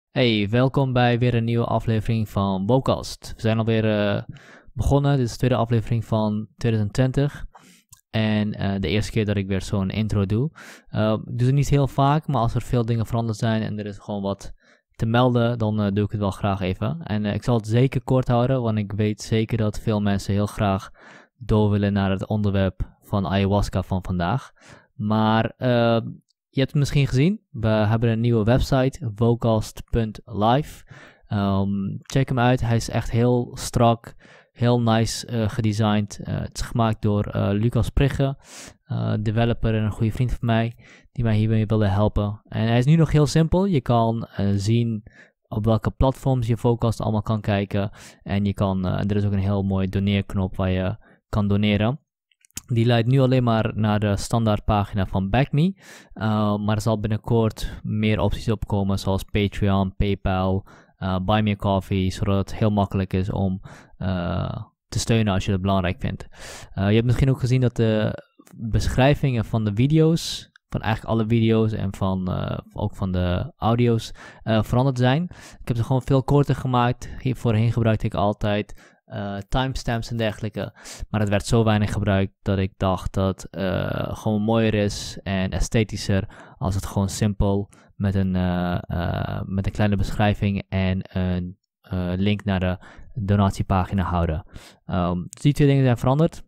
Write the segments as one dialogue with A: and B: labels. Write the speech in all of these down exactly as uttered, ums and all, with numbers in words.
A: Hey, welkom bij weer een nieuwe aflevering van Bocast. We zijn alweer uh, begonnen. Dit is de tweede aflevering van twintig twintig. En uh, de eerste keer dat ik weer zo'n intro doe. Uh, ik doe het niet heel vaak, maar als er veel dingen veranderd zijn en er is gewoon wat te melden, dan uh, doe ik het wel graag even. En uh, ik zal het zeker kort houden, want ik weet zeker dat veel mensen heel graag door willen naar het onderwerp van ayahuasca van vandaag. Maar uh, je hebt het misschien gezien, we hebben een nieuwe website, vocast punt live. Um, check hem uit, hij is echt heel strak, heel nice uh, gedesigned. Uh, het is gemaakt door uh, Lucas Prigge, uh, developer en een goede vriend van mij, die mij hiermee wilde helpen. En hij is nu nog heel simpel, je kan uh, zien op welke platforms je Vocast allemaal kan kijken. En je kan, uh, er is ook een heel mooi doneerknop waar je kan doneren. Die leidt nu alleen maar naar de standaardpagina van BackMe. Uh, maar er zal binnenkort meer opties opkomen, zoals Patreon, PayPal, uh, Buy Me a Coffee, zodat het heel makkelijk is om uh, te steunen als je het belangrijk vindt. Uh, je hebt misschien ook gezien dat de beschrijvingen van de video's, van eigenlijk alle video's en van, uh, ook van de audio's, uh, veranderd zijn. Ik heb ze gewoon veel korter gemaakt. Hier voorheen gebruikte ik altijd Uh, timestamps en dergelijke, maar het werd zo weinig gebruikt dat ik dacht dat het uh, gewoon mooier is en esthetischer als het gewoon simpel met een, uh, uh, met een kleine beschrijving en een uh, link naar de donatiepagina houden. Um, dus die twee dingen zijn veranderd.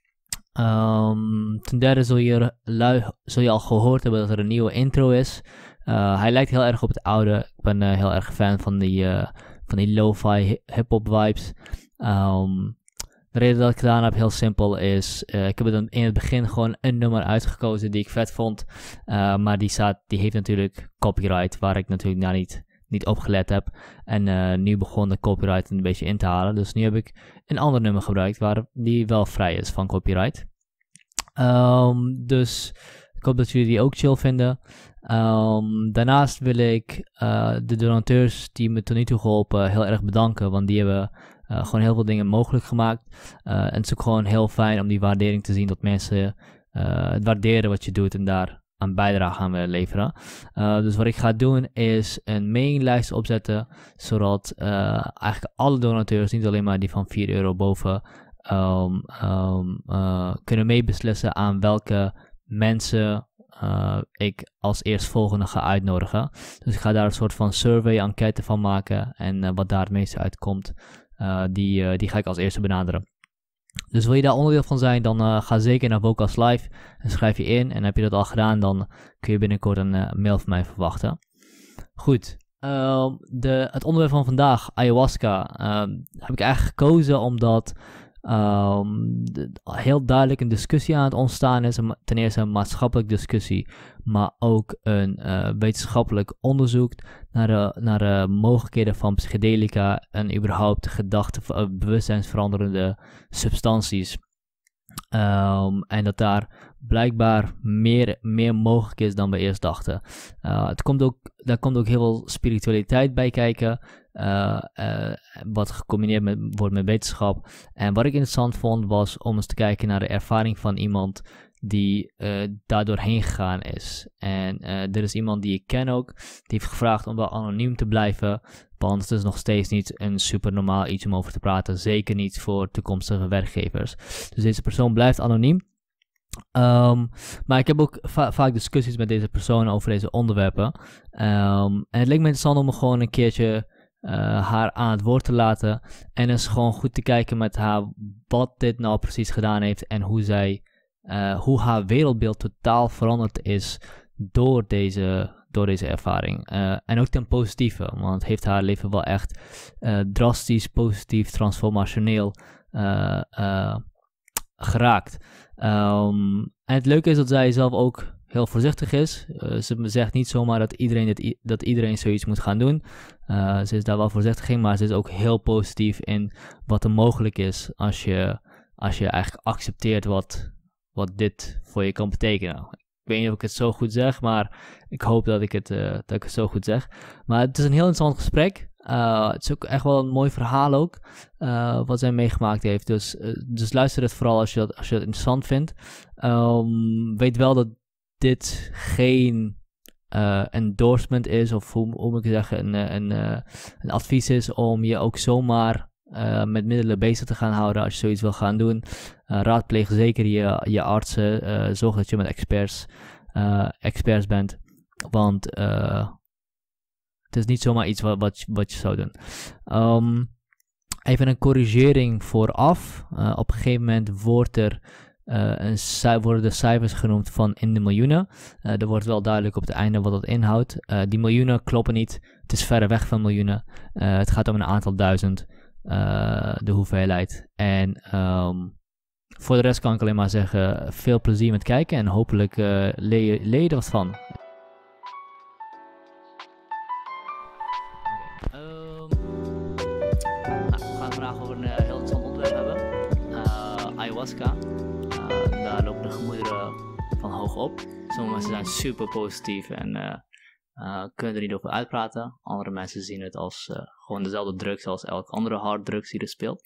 A: Um, ten derde zul je, lui, zul je al gehoord hebben dat er een nieuwe intro is. Uh, hij lijkt heel erg op het oude. Ik ben uh, heel erg fan van die, uh, van die lo-fi hip-hop vibes. Um, de reden dat ik het gedaan heb, heel simpel, is uh, ik heb het in het begin gewoon een nummer uitgekozen die ik vet vond, uh, maar die, staat, die heeft natuurlijk copyright, waar ik natuurlijk nou niet, niet op gelet heb. En uh, nu begon de copyright een beetje in te halen, dus nu heb ik een ander nummer gebruikt waar die wel vrij is van copyright. Um, dus ik hoop dat jullie die ook chill vinden. Um, daarnaast wil ik uh, de donateurs die me tot nu toe geholpen heel erg bedanken, want die hebben Uh, gewoon heel veel dingen mogelijk gemaakt. Uh, en het is ook gewoon heel fijn om die waardering te zien, dat mensen uh, het waarderen wat je doet en daar aan bijdrage aan willen leveren. Uh, dus wat ik ga doen is een mailinglijst opzetten, zodat uh, eigenlijk alle donateurs, niet alleen maar die van vier euro boven, um, um, uh, kunnen meebeslissen aan welke mensen Uh, ik als eerstvolgende ga uitnodigen. Dus ik ga daar een soort van survey-enquête van maken. En uh, wat daar het meeste uitkomt, uh, die, uh, die ga ik als eerste benaderen. Dus wil je daar onderdeel van zijn, dan uh, ga zeker naar Vocast Live en schrijf je in. En heb je dat al gedaan, dan kun je binnenkort een uh, mail van mij verwachten. Goed, uh, de, het onderwerp van vandaag, ayahuasca, uh, heb ik eigenlijk gekozen omdat Um, de, heel duidelijk een discussie aan het ontstaan is. Ten eerste een maatschappelijke discussie, maar ook een uh, wetenschappelijk onderzoek naar de, naar de mogelijkheden van psychedelica en überhaupt gedachten, uh, bewustzijnsveranderende substanties. Um, en dat daar blijkbaar meer, meer mogelijk is dan we eerst dachten. Uh, het komt ook, daar komt ook heel veel spiritualiteit bij kijken. Uh, uh, wat gecombineerd met, wordt met wetenschap. En wat ik interessant vond was om eens te kijken naar de ervaring van iemand die uh, daar doorheen gegaan is. En uh, er is iemand die ik ken ook, die heeft gevraagd om wel anoniem te blijven, want het is nog steeds niet een super normaal iets om over te praten, zeker niet voor toekomstige werkgevers. Dus deze persoon blijft anoniem. Um, maar ik heb ook va- vaak discussies met deze persoon over deze onderwerpen. Um, en het leek me interessant om gewoon een keertje Uh, haar aan het woord te laten en eens gewoon goed te kijken met haar wat dit nou precies gedaan heeft en hoe zij, uh, hoe haar wereldbeeld totaal veranderd is door deze, door deze ervaring. Uh, en ook ten positieve, want het heeft haar leven wel echt uh, drastisch, positief, transformationeel uh, uh, geraakt. Um, en het leuke is dat zij zelf ook heel voorzichtig is. Uh, ze zegt niet zomaar dat iedereen, dit, dat iedereen zoiets moet gaan doen. Uh, ze is daar wel voorzichtig in, maar ze is ook heel positief in wat er mogelijk is als je, als je eigenlijk accepteert wat, wat dit voor je kan betekenen. Ik weet niet of ik het zo goed zeg, maar ik hoop dat ik het, uh, dat ik het zo goed zeg. Maar het is een heel interessant gesprek. Uh, het is ook echt wel een mooi verhaal ook, uh, wat zij meegemaakt heeft. Dus, uh, dus luister het vooral als je dat, als je dat interessant vindt. Um, weet wel dat dit geen uh, endorsement is, of hoe, hoe moet ik zeggen, een, een, een, een advies is om je ook zomaar uh, met middelen bezig te gaan houden als je zoiets wil gaan doen. Uh, raadpleeg zeker je, je artsen, uh, zorg dat je met experts, uh, experts bent, want uh, het is niet zomaar iets wat, wat, wat je zou doen. Um, even een corrigering vooraf. Uh, op een gegeven moment wordt er Uh, een, worden de cijfers genoemd van in de miljoenen. Uh, er wordt wel duidelijk op het einde wat dat inhoudt. Uh, die miljoenen kloppen niet. Het is verre weg van miljoenen. Uh, het gaat om een aantal duizend. Uh, de hoeveelheid. En um, voor de rest kan ik alleen maar zeggen, veel plezier met kijken. En hopelijk uh, leer, je, leer je er wat van. Okay. Um, nou, we gaan vandaag over een uh, heel interessant onderwerp hebben. Uh, ayahuasca. Daar lopen de gemoederen van hoog op. Sommige mensen zijn super positief en uh, uh, kunnen er niet over uitpraten. Andere mensen zien het als uh, gewoon dezelfde drugs als elke andere harddrugs die er speelt.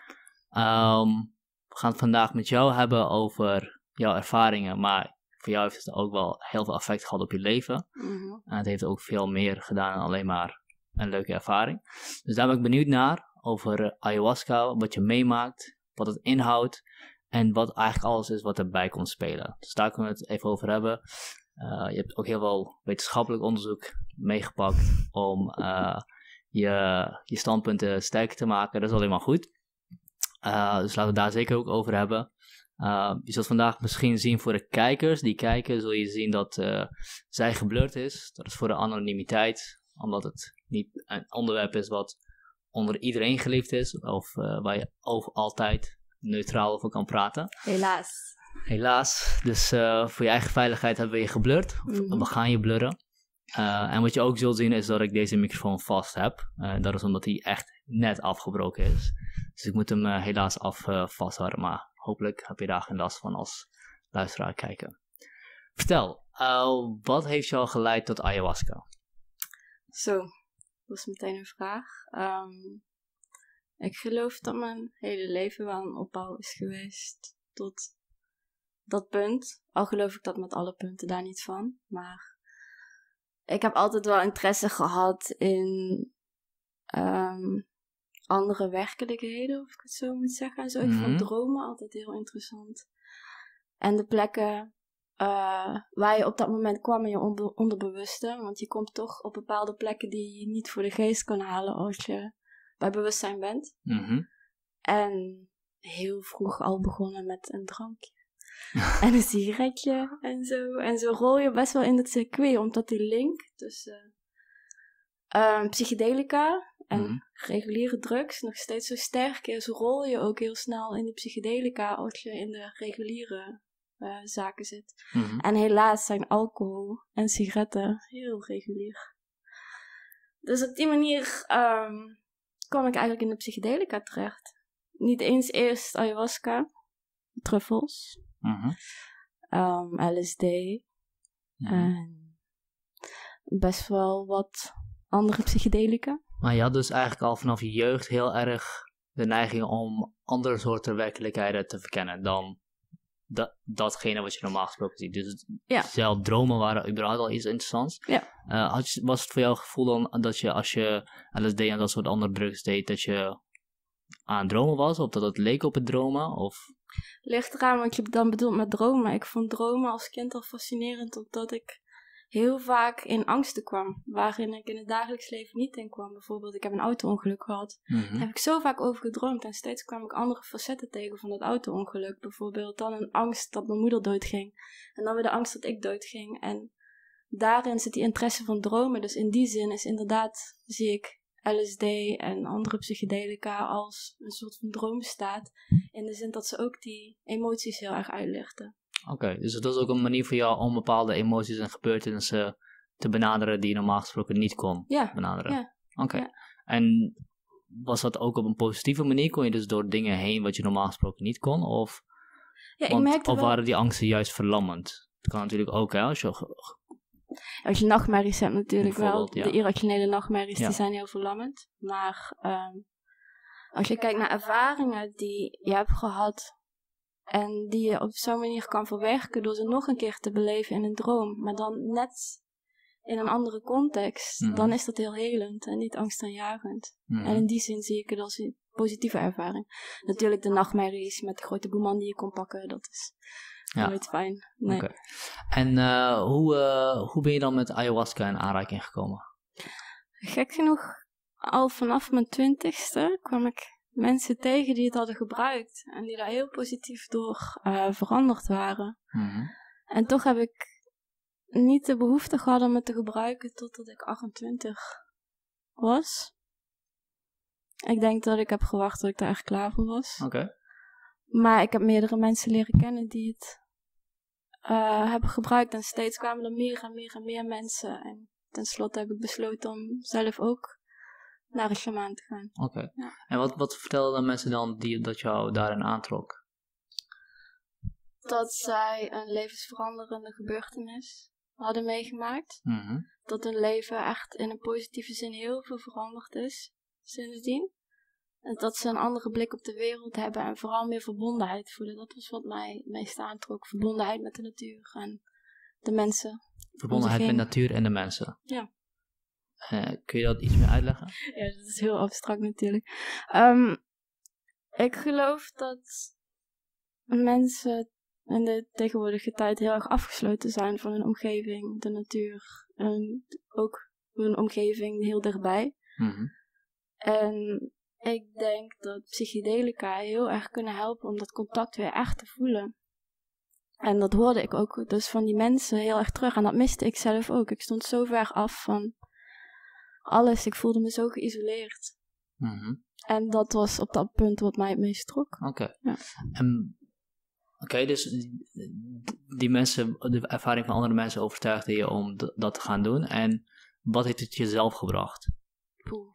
A: Yeah. Um, we gaan het vandaag met jou hebben over jouw ervaringen, maar voor jou heeft het ook wel heel veel effect gehad op je leven. Mm-hmm. En het heeft ook veel meer gedaan dan alleen maar een leuke ervaring. Dus daar ben ik benieuwd naar, over uh, ayahuasca, wat je meemaakt, wat het inhoudt. En wat eigenlijk alles is wat erbij komt spelen. Dus daar kunnen we het even over hebben. Uh, je hebt ook heel veel wetenschappelijk onderzoek meegepakt om uh, je, je standpunten sterker te maken. Dat is alleen maar goed. Uh, dus laten we het daar zeker ook over hebben. Uh, je zult vandaag misschien zien voor de kijkers die kijken, zul je zien dat uh, zij geblurred is. Dat is voor de anonimiteit, omdat het niet een onderwerp is wat onder iedereen geliefd is. Of uh, waar je over altijd neutraal over kan praten.
B: Helaas.
A: Helaas. Dus uh, voor je eigen veiligheid hebben we je geblurred. Mm-hmm. We gaan je blurren. Uh, en wat je ook zult zien is dat ik deze microfoon vast heb. Uh, dat is omdat hij echt net afgebroken is. Dus ik moet hem uh, helaas af uh, vasthouden. Maar hopelijk heb je daar geen last van als luisteraar kijken. Vertel, uh, wat heeft jou geleid tot ayahuasca?
B: Zo, dat is meteen een vraag. Um, Ik geloof dat mijn hele leven wel een opbouw is geweest tot dat punt. Al geloof ik dat met alle punten daar niet van. Maar ik heb altijd wel interesse gehad in um, andere werkelijkheden, of ik het zo moet zeggen. En zo, mm-hmm. Ik vond dromen altijd heel interessant. En de plekken uh, waar je op dat moment kwam in je onbe- onderbewuste. Want je komt toch op bepaalde plekken die je niet voor de geest kan halen als je bij bewustzijn bent. Mm-hmm. En heel vroeg al begonnen met een drankje. En een sigaretje en zo. En zo rol je best wel in het circuit, omdat die link tussen uh, psychedelica en mm-hmm. reguliere drugs nog steeds zo sterk is. Rol je ook heel snel in de psychedelica als je in de reguliere uh, zaken zit. Mm-hmm. En helaas zijn alcohol en sigaretten heel regulier. Dus op die manier Um, kwam ik eigenlijk in de psychedelica terecht. Niet eens eerst ayahuasca, truffels, mm-hmm. um, L S D mm-hmm. en best wel wat andere psychedelica.
A: Maar je had dus eigenlijk al vanaf je jeugd heel erg de neiging om andere soorten werkelijkheden te verkennen dan dat, datgene wat je normaal gesproken ziet. Dus ja. Zelf dromen waren überhaupt al iets interessants. Ja. Uh, had je, was het voor jou het gevoel dan dat je als je L S D en dat soort andere drugs deed, dat je aan het dromen was? Of dat het leek op het dromen? Of?
B: Ligt eraan wat je dan bedoelt met dromen. Ik vond dromen als kind al fascinerend, omdat ik heel vaak in angsten kwam, waarin ik in het dagelijks leven niet in kwam. Bijvoorbeeld, ik heb een auto-ongeluk gehad. Mm-hmm. Daar heb ik zo vaak over gedroomd en steeds kwam ik andere facetten tegen van dat auto-ongeluk. Bijvoorbeeld dan een angst dat mijn moeder doodging en dan weer de angst dat ik doodging. En daarin zit die interesse van dromen. Dus in die zin is inderdaad, zie ik L S D en andere psychedelica als een soort van droomstaat. In de zin dat ze ook die emoties heel erg uitlichten.
A: Oké, okay, dus dat is ook een manier voor jou om bepaalde emoties en gebeurtenissen te benaderen die je normaal gesproken niet kon
B: ja,
A: benaderen.
B: Ja.
A: Oké. Okay.
B: Ja.
A: En was dat ook op een positieve manier? Kon je dus door dingen heen wat je normaal gesproken niet kon? Of,
B: ja, ik
A: want,
B: merkte
A: of
B: wel...
A: waren die angsten juist verlammend? Dat kan natuurlijk ook, hè? Als je,
B: als je nachtmerries hebt natuurlijk wel.
A: Ja.
B: De irrationele nachtmerries
A: ja.
B: die zijn heel verlammend. Maar um, als je kijkt naar ervaringen die je hebt gehad en die je op zo'n manier kan verwerken door ze nog een keer te beleven in een droom. Maar dan net in een andere context,
A: Mm-hmm.
B: dan is dat heel helend en niet angstaanjagend.
A: Mm-hmm.
B: En in die zin zie ik het als een positieve ervaring. Natuurlijk de nachtmerries met de grote boeman die je kon pakken, dat is
A: Ja.
B: nooit fijn. Nee.
A: Okay. En uh, hoe, uh, hoe ben je dan met ayahuasca in aanraking gekomen?
B: Gek genoeg, al vanaf mijn twintigste kwam ik mensen tegen die het hadden gebruikt. En die daar heel positief door uh, veranderd waren.
A: Mm-hmm.
B: En toch heb ik niet de behoefte gehad om het te gebruiken totdat ik achtentwintig was. Ik denk dat ik heb gewacht tot ik daar echt klaar voor was.
A: Oké. Okay.
B: Maar ik heb meerdere mensen leren kennen die het uh, hebben gebruikt. En steeds kwamen er meer en meer en meer mensen. En tenslotte heb ik besloten om zelf ook naar een shamaan te gaan.
A: Oké. Okay.
B: Ja.
A: En wat, wat vertelden mensen dan die, dat jou daarin aantrok?
B: Dat zij een levensveranderende gebeurtenis hadden meegemaakt.
A: Mm-hmm.
B: Dat hun leven echt in een positieve zin heel veel veranderd is sindsdien. En dat ze een andere blik op de wereld hebben en vooral meer verbondenheid voelen. Dat was wat mij meest aantrok. Verbondenheid met de natuur en de mensen.
A: Verbondenheid met de natuur en de mensen.
B: Ja.
A: Uh, kun je dat iets meer uitleggen?
B: Ja, dat is heel abstract natuurlijk. Um, ik geloof dat mensen in de tegenwoordige tijd heel erg afgesloten zijn van hun omgeving, de natuur. En ook hun omgeving heel dichtbij.
A: Mm-hmm.
B: En ik denk dat psychedelica heel erg kunnen helpen om dat contact weer echt te voelen. En dat hoorde ik ook dus van die mensen heel erg terug. En dat miste ik zelf ook. Ik stond zo ver af van alles. Ik voelde me zo geïsoleerd.
A: Mm-hmm.
B: En dat was op dat punt wat mij het meest trok.
A: Oké. Okay.
B: Ja.
A: Um, Oké, okay, dus die, die mensen, de ervaring van andere mensen overtuigde je om d- dat te gaan doen. En wat heeft het jezelf gebracht?
B: Poeh.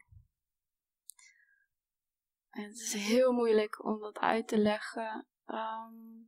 B: Het is heel moeilijk om dat uit te leggen. Um,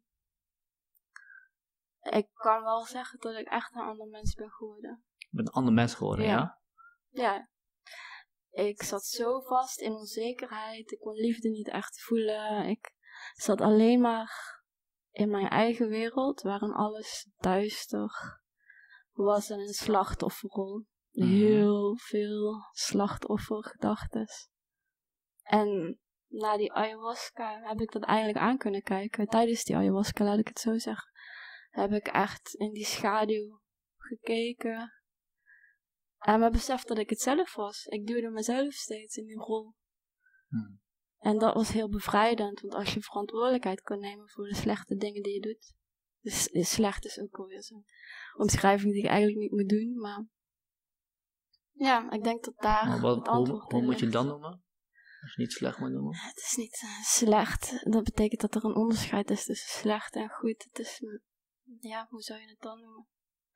B: ik kan wel zeggen dat ik echt een ander mens ben geworden.
A: Je bent een ander mens geworden, ja?
B: Ja. Ja. Ik zat zo vast in onzekerheid. Ik kon liefde niet echt voelen. Ik zat alleen maar in mijn eigen wereld, waarin alles duister was en een slachtofferrol. Heel veel slachtoffergedachten. En na die ayahuasca heb ik dat eindelijk aan kunnen kijken. Tijdens die ayahuasca, laat ik het zo zeggen, heb ik echt in die schaduw gekeken. En me beseft dat ik het zelf was. Ik duwde mezelf steeds in die rol.
A: Hmm.
B: En dat was heel bevrijdend, want als je verantwoordelijkheid kan nemen voor de slechte dingen die je doet. Dus slecht is ook alweer zo'n omschrijving die ik eigenlijk niet moet doen, maar ja, ik denk dat daar
A: maar wat,
B: het antwoord
A: hoe, hoe
B: in
A: moet je het
B: ligt.
A: dan noemen? Als je niet slecht moet noemen?
B: Het is niet uh, slecht. Dat betekent dat er een onderscheid is tussen slecht en goed. Het is, ja, hoe zou je het dan noemen?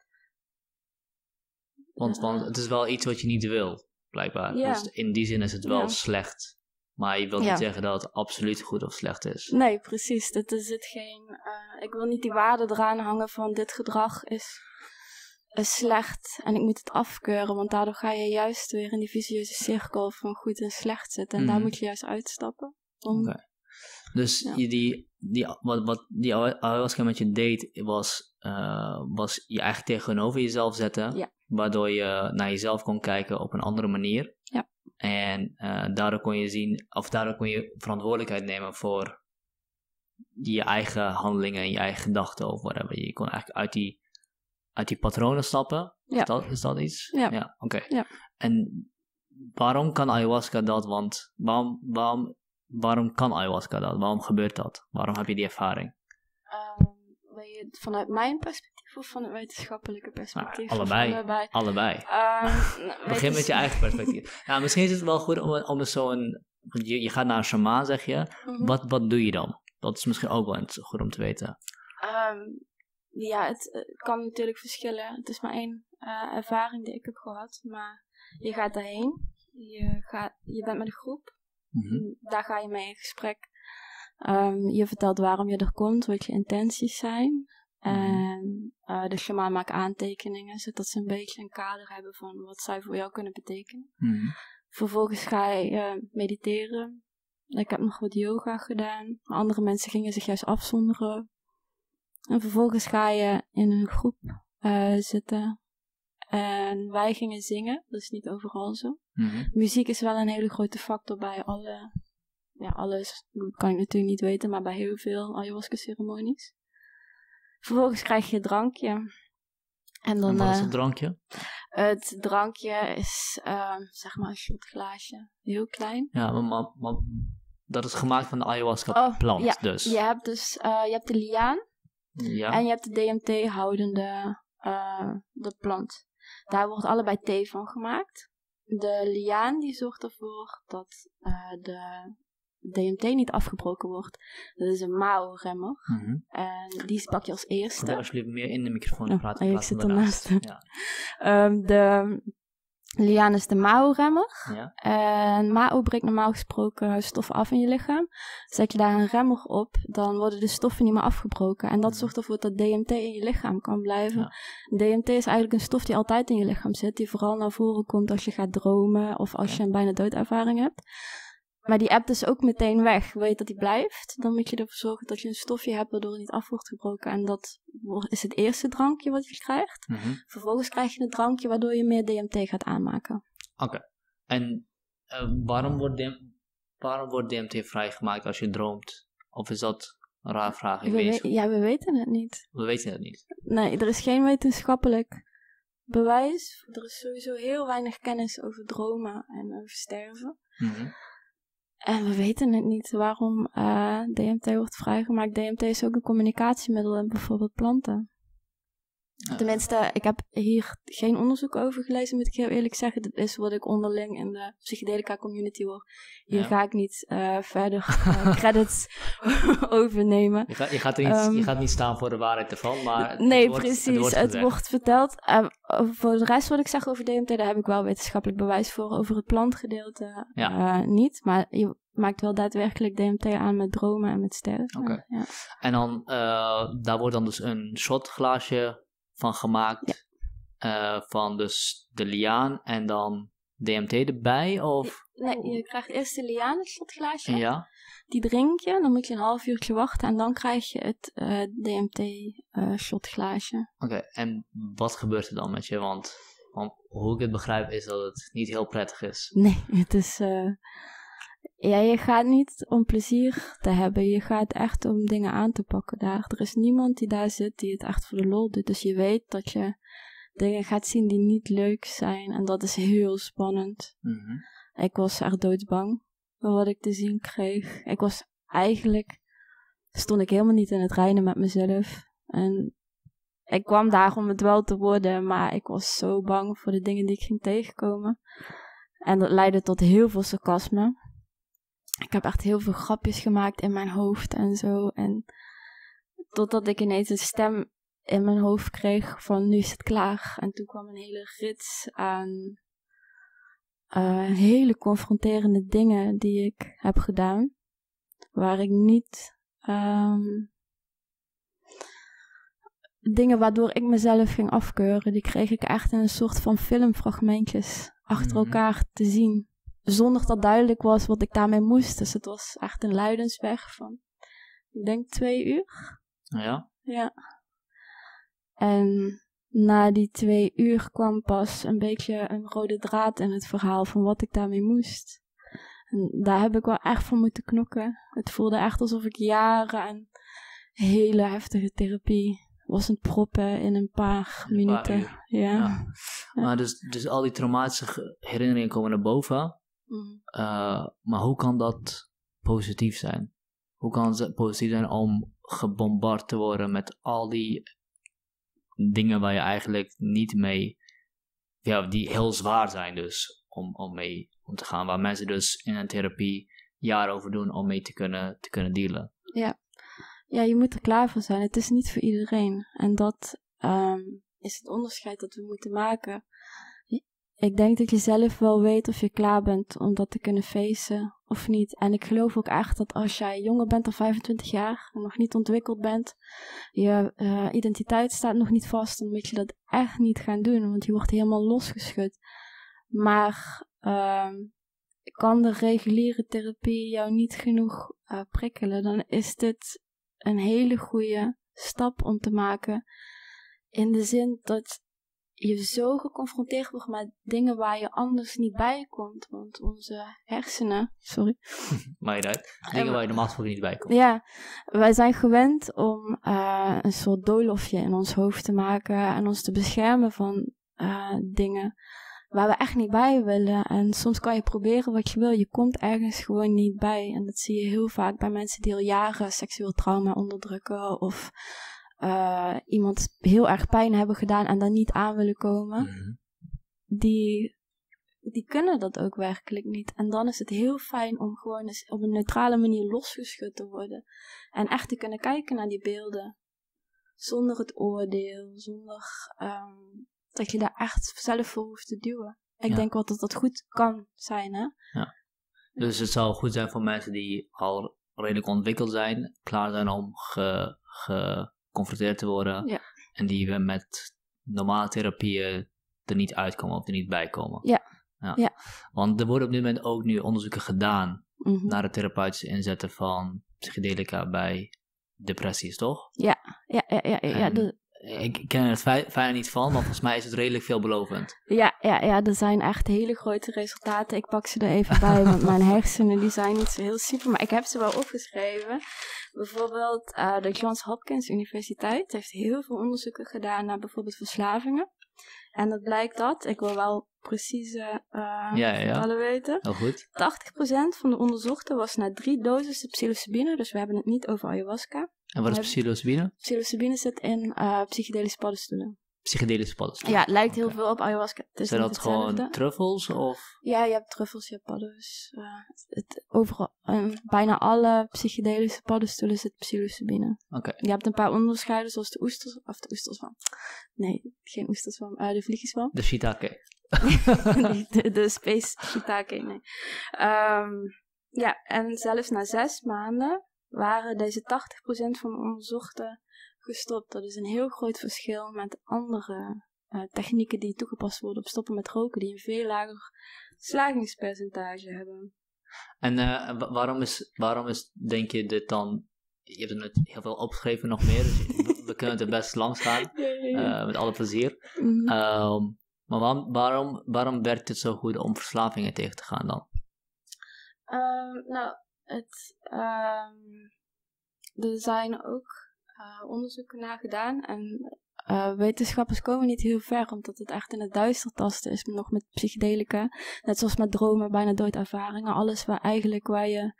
A: Want, uh, want het is wel iets wat je niet wil, blijkbaar.
B: Ja.
A: Dus in die zin is het wel
B: Ja.
A: slecht. Maar je wilt
B: Ja.
A: niet zeggen dat het absoluut goed of slecht is.
B: Nee, precies. Er zit geen, uh, ik wil niet die waarde eraan hangen van dit gedrag is, is slecht en ik moet het afkeuren. Want daardoor ga je juist weer in die vicieuze cirkel van goed en slecht zitten. En
A: Mm.
B: daar moet je juist uitstappen. Om...
A: Oké. Okay. Dus
B: Ja.
A: je die, die, wat, wat die ayahuasca met je deed, was, uh, was je eigenlijk tegenover jezelf zetten.
B: Ja.
A: Waardoor je naar jezelf kon kijken op een andere manier.
B: Ja.
A: En uh, daardoor kon je zien, of daardoor kon je verantwoordelijkheid nemen voor je eigen handelingen en je eigen gedachten of whatever. Je kon eigenlijk uit die, uit die patronen stappen.
B: Ja.
A: Is dat, is dat iets?
B: Ja.
A: Ja, oké. Okay.
B: Ja.
A: En waarom kan ayahuasca dat? Want waarom, waarom, waarom kan ayahuasca dat? Waarom gebeurt dat? Waarom heb je die ervaring?
B: Um, wil je het vanuit mijn perspectief of van het wetenschappelijke perspectief?
A: Nou, allebei.
B: allebei.
A: Allebei.
B: Um,
A: Begin met je eigen perspectief. Nou, misschien is het wel goed om, om zo'n... Je, je gaat naar een shamaan, zeg je.
B: Mm-hmm.
A: Wat, wat doe je dan? Dat is misschien ook wel goed om te weten.
B: Um, ja, het, het kan natuurlijk verschillen. Het is maar één uh, ervaring die ik heb gehad. Maar je gaat daarheen. Je, gaat, je bent met een groep.
A: Mm-hmm.
B: Daar ga je mee in gesprek. Um, je vertelt waarom je er komt, wat je intenties zijn. En uh, de shamaan maakt aantekeningen, zodat ze een beetje een kader hebben van wat zij voor jou kunnen betekenen.
A: Mm-hmm.
B: Vervolgens ga je uh, mediteren. Ik heb nog wat yoga gedaan. Andere mensen gingen zich juist afzonderen. En vervolgens ga je in een groep uh, zitten. En wij gingen zingen. Dat is niet overal zo.
A: Mm-hmm.
B: Muziek is wel een hele grote factor bij alle... Ja, alles kan ik natuurlijk niet weten, maar bij heel veel ayahuasca-ceremonies. Vervolgens krijg je een drankje. En dan...
A: En wat is
B: uh,
A: het drankje?
B: Het drankje is, uh, zeg maar, een shotglaasje. Heel klein.
A: Ja, maar, maar, maar dat is gemaakt van de ayahuasca-plant,
B: oh, ja.
A: dus.
B: Je hebt dus uh, je hebt de liaan.
A: Ja.
B: En je hebt de D M T-houdende uh, de plant. Daar wordt allebei thee van gemaakt. De liaan die zorgt ervoor dat uh, de D M T niet afgebroken wordt. Dat is een Mao-remmer.
A: Mm-hmm.
B: En die pak je als eerste.
A: Probeer alsjeblieft meer in de microfoon te praten.
B: Oh, ik zit ernaast.
A: Ja.
B: um, de liaan is de Mao-remmer.
A: Ja.
B: En Mao breekt normaal gesproken stoffen af in je lichaam. Zet je daar een remmer op, dan worden de stoffen niet meer afgebroken. En dat zorgt ervoor dat D M T in je lichaam kan blijven. Ja. D M T is eigenlijk een stof die altijd in je lichaam zit. Die vooral naar voren komt als je gaat dromen of als je een bijna doodervaring hebt. Maar die app is ook meteen weg. Wil je dat die blijft, dan moet je ervoor zorgen dat je een stofje hebt waardoor het niet af wordt gebroken. En dat is het eerste drankje wat je krijgt.
A: Mm-hmm.
B: Vervolgens krijg je een drankje waardoor je meer D M T gaat aanmaken.
A: Oké. Okay. En uh, waarom, wordt D M- waarom wordt D M T vrijgemaakt als je droomt? Of is dat een raar vraag?
B: We we- ja, we weten het niet.
A: We weten het niet.
B: Nee, er is geen wetenschappelijk bewijs. Er is sowieso heel weinig kennis over dromen en over sterven.
A: Mm-hmm.
B: En we weten het niet waarom uh, D M T wordt vrijgemaakt. D M T is ook een communicatiemiddel in bijvoorbeeld planten. Uh. Tenminste, ik heb hier geen onderzoek over gelezen, moet ik heel eerlijk zeggen. Dit is wat ik onderling in de psychedelica community hoor. Hier ja. ga ik niet uh, verder uh, credits overnemen.
A: Je, ga, je, gaat er niet, um, je gaat niet staan voor de waarheid ervan, maar... Het,
B: nee,
A: het wordt,
B: precies.
A: Het wordt,
B: het wordt verteld. Uh, voor de rest wat ik zeg over D M T, daar heb ik wel wetenschappelijk bewijs voor. Over het plantgedeelte ja. uh, niet. Maar je maakt wel daadwerkelijk D M T aan met dromen en met sterven.
A: Okay.
B: Ja.
A: En dan, uh, daar wordt dan dus een shotglaasje van gemaakt. Ja. Uh, van dus de liaan en dan D M T erbij, of?
B: Nee, je krijgt eerst de liaan, het shotglaasje.
A: Ja.
B: Die drink je, dan moet je een half uurtje wachten en dan krijg je het uh, D M T uh, shotglaasje.
A: Oké, okay, en wat gebeurt er dan met je? Want, want hoe ik het begrijp is dat het niet heel prettig is.
B: Nee, het is... Uh, ja, je gaat niet om plezier te hebben. Je gaat echt om dingen aan te pakken daar. Er is niemand die daar zit die het echt voor de lol doet. Dus je weet dat je dingen gaat zien die niet leuk zijn. En dat is heel spannend.
A: Mm-hmm.
B: Ik was echt doodsbang voor wat ik te zien kreeg. Ik was eigenlijk... Stond ik helemaal niet in het reinen met mezelf. En ik kwam daar om het wel te worden. Maar ik was zo bang voor de dingen die ik ging tegenkomen. En dat leidde tot heel veel sarcasme. Ik heb echt heel veel grapjes gemaakt in mijn hoofd en zo. En totdat ik ineens een stem in mijn hoofd kreeg van nu is het klaar. En toen kwam een hele rits aan uh, hele confronterende dingen die ik heb gedaan. Waar ik niet... Um, dingen waardoor ik mezelf ging afkeuren. Die kreeg ik echt in een soort van filmfragmentjes achter mm-hmm. elkaar te zien. Zonder dat duidelijk was wat ik daarmee moest. Dus het was echt een lijdensweg van, ik denk twee uur.
A: Ja?
B: Ja. En na die twee uur kwam pas een beetje een rode draad in het verhaal van wat ik daarmee moest. En daar heb ik wel echt voor moeten knokken. Het voelde echt alsof ik jaren aan hele heftige therapie was aan het proppen in een paar een minuten.
A: Paar
B: ja. ja.
A: ja. Maar dus, dus al die traumatische herinneringen komen naar boven.
B: Mm.
A: Uh, maar hoe kan dat positief zijn? Hoe kan het positief zijn om gebombardeerd te worden met al die dingen waar je eigenlijk niet mee... Ja, die heel zwaar zijn dus om, om mee om te gaan. Waar mensen dus in een therapie jaren over doen om mee te kunnen, te kunnen dealen.
B: Ja. Ja, je moet er klaar voor zijn. Het is niet voor iedereen. En dat um, is het onderscheid dat we moeten maken. Ik denk dat je zelf wel weet of je klaar bent om dat te kunnen facen of niet. En ik geloof ook echt dat als jij jonger bent dan vijfentwintig jaar en nog niet ontwikkeld bent, je uh, identiteit staat nog niet vast, dan moet je dat echt niet gaan doen, want je wordt helemaal losgeschud. Maar uh, kan de reguliere therapie jou niet genoeg uh, prikkelen, dan is dit een hele goede stap om te maken. In de zin dat je zo geconfronteerd wordt met dingen waar je anders niet bij komt. Want onze hersenen, sorry.
A: Maar je uit. Dingen waar je normaal gesproken niet bij komt.
B: Ja, wij zijn gewend om uh, een soort doolhofje in ons hoofd te maken en ons te beschermen van uh, dingen waar we echt niet bij willen. En soms kan je proberen wat je wil, je komt ergens gewoon niet bij. En dat zie je heel vaak bij mensen die al jaren seksueel trauma onderdrukken of uh, iemand heel erg pijn hebben gedaan en daar niet aan willen komen. Mm-hmm. Die, die kunnen dat ook werkelijk niet. En dan is het heel fijn om gewoon eens op een neutrale manier losgeschud te worden. En echt te kunnen kijken naar die beelden. Zonder het oordeel, zonder um, dat je daar echt zelf voor hoeft te duwen. Ik ja. denk wel dat dat goed kan zijn, hè?
A: Ja. Dus het zou goed zijn voor mensen die al redelijk ontwikkeld zijn, klaar zijn om ge, geconfronteerd te worden. Ja. En die met normale therapieën er niet uitkomen of er niet bij komen.
B: Ja.
A: Ja.
B: ja.
A: Want er worden op dit moment ook nu onderzoeken gedaan
B: mm-hmm.
A: naar het therapeutische inzetten van psychedelica bij depressies, toch?
B: Ja, ja, ja, ja. ja, ja de...
A: Ik ken er het fijn niet van, maar volgens mij is het redelijk veelbelovend.
B: Ja, ja, ja, er zijn echt hele grote resultaten. Ik pak ze er even bij, want mijn hersenen die zijn niet zo heel super. Maar ik heb ze wel opgeschreven. Bijvoorbeeld uh, de Johns Hopkins Universiteit heeft heel veel onderzoeken gedaan naar bijvoorbeeld verslavingen. En dat blijkt dat, ik wil wel precieze uh,
A: ja, ja, ja.
B: getallen weten.
A: Heel goed.
B: tachtig procent van de onderzochten was na drie doses psilocybine, dus we hebben het niet over ayahuasca.
A: En wat is psilocybine?
B: Psilocybine zit in uh, psychedelische paddenstoelen.
A: Psychedelische paddenstoelen?
B: Ja, het lijkt heel okay. veel op ayahuasca. Het is
A: zijn dat gewoon truffels? Of?
B: Ja, je hebt truffels, je hebt paddo's. Uh, het, het, overal, uh, bijna alle psychedelische paddenstoelen zit psilocybine.
A: Okay.
B: Je hebt een paar onderscheiden, zoals de oesters, of de oesterzwam. Nee, geen oesterzwam, uh, de vliegenzwam.
A: De shiitake.
B: nee, de, de space shiitake, nee. Um, ja, en zelfs na zes maanden waren deze tachtig procent van de onderzochten gestopt. Dat is een heel groot verschil met andere uh, technieken die toegepast worden op stoppen met roken, die een veel lager slagingspercentage hebben.
A: En uh, waarom, is, waarom is, denk je, dit dan... Je hebt er net heel veel opgeschreven, nog meer, dus we kunnen het er best langs gaan, uh, met alle plezier.
B: Mm-hmm.
A: Um, maar waarom, waarom, waarom werkt het zo goed om verslavingen tegen te gaan dan?
B: Um, nou, het, um, er zijn ook uh, onderzoeken naar gedaan en uh, wetenschappers komen niet heel ver, omdat het echt in het duister tasten is, nog met psychedelica. Net zoals met dromen, bijna doodervaringen, alles waar eigenlijk waar je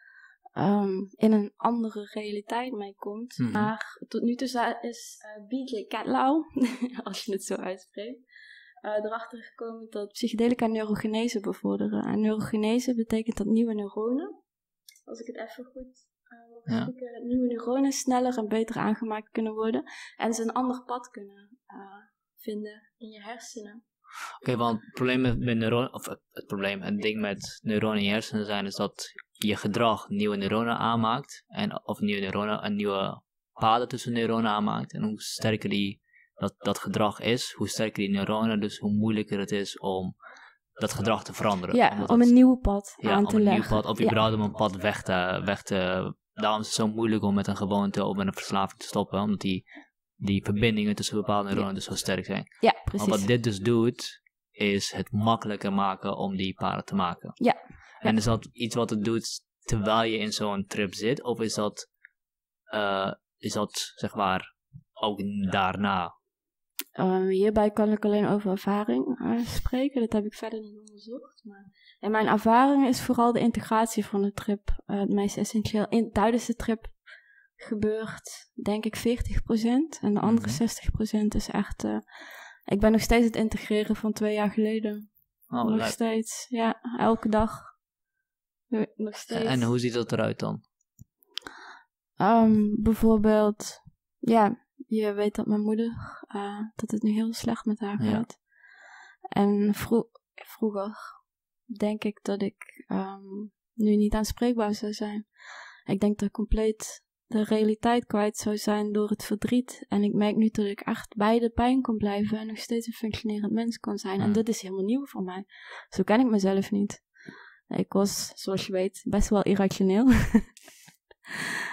B: um, in een andere realiteit mee komt. Mm-hmm. Maar tot nu toe is uh, B J Ketlow, als je het zo uitspreekt, Uh, erachter gekomen dat psychedelica neurogenese bevorderen. En neurogenese betekent dat nieuwe neuronen, als ik het even goed uh, ja. spreken, nieuwe neuronen sneller en beter aangemaakt kunnen worden. En ze een ander pad kunnen uh, vinden in je hersenen.
A: Oké, okay, want het probleem met, met neuronen, of het, het probleem, het ding met neuronen in je hersenen zijn, is dat je gedrag nieuwe neuronen aanmaakt. En, of nieuwe neuronen, een nieuwe paden tussen neuronen aanmaakt. En hoe sterker die Dat, dat gedrag is, hoe sterker die neuronen, dus hoe moeilijker het is om dat gedrag te veranderen.
B: Ja,
A: Omdat
B: om
A: dat,
B: een nieuw pad
A: ja,
B: aan te
A: om een
B: leggen.
A: Nieuw pad, of überhaupt ja. om een pad weg te, weg te... Daarom is het zo moeilijk om met een gewoonte of met een verslaving te stoppen, omdat die, die verbindingen tussen bepaalde neuronen ja. dus zo sterk zijn.
B: Ja, precies.
A: Maar wat dit dus doet, is het makkelijker maken om die paden te maken.
B: Ja.
A: En
B: ja.
A: is dat iets wat het doet terwijl je in zo'n trip zit, of is dat, uh, is dat zeg maar, ook daarna?
B: Uh, hierbij kan ik alleen over ervaring uh, spreken. Dat heb ik verder niet onderzocht. Maar in mijn ervaring is vooral de integratie van de trip uh, het meest essentieel. In, tijdens de trip gebeurt denk ik veertig procent. En de andere mm-hmm. zestig procent is echt... Uh, ik ben nog steeds het integreren van twee jaar geleden.
A: Oh,
B: nog
A: leuk.
B: steeds. Ja, elke dag. Nog steeds.
A: En hoe ziet dat eruit dan?
B: Um, bijvoorbeeld... Ja... Je weet dat mijn moeder, uh, dat het nu heel slecht met haar gaat. Ja. En vro- vroeger denk ik dat ik um, nu niet aanspreekbaar zou zijn. Ik denk dat ik compleet de realiteit kwijt zou zijn door het verdriet. En ik merk nu dat ik echt bij de pijn kon blijven en nog steeds een functionerend mens kon zijn. Ja. En dat is helemaal nieuw voor mij. Zo ken ik mezelf niet. Ik was, zoals je weet, best wel irrationeel.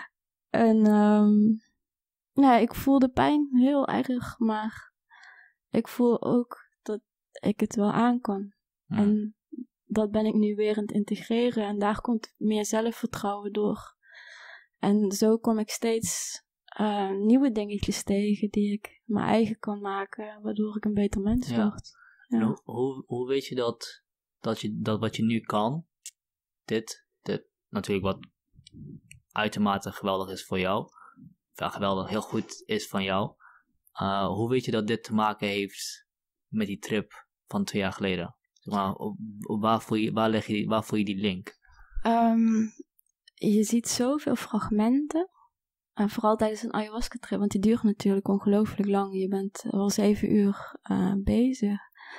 B: en... Um, Nee, ik voelde pijn heel erg, maar ik voel ook dat ik het wel aan kan.
A: Hmm.
B: En dat ben ik nu weer aan het integreren. En daar komt meer zelfvertrouwen door. En zo kom ik steeds uh, nieuwe dingetjes tegen die ik mijn eigen kan maken. Waardoor ik een beter mens
A: Ja.
B: word. Ja.
A: Hoe, hoe, hoe weet je dat, dat je dat wat je nu kan, dit, dit natuurlijk wat uitermate geweldig is voor jou, of geweldig heel goed is van jou, uh, hoe weet je dat dit te maken heeft met die trip van twee jaar geleden? Zeg maar, op, op waar, voel je, waar, leg je, waar voel je die link?
B: Um, je ziet zoveel fragmenten. En vooral tijdens een ayahuasca trip, want die duurt natuurlijk ongelooflijk lang. Je bent wel zeven uur uh, bezig.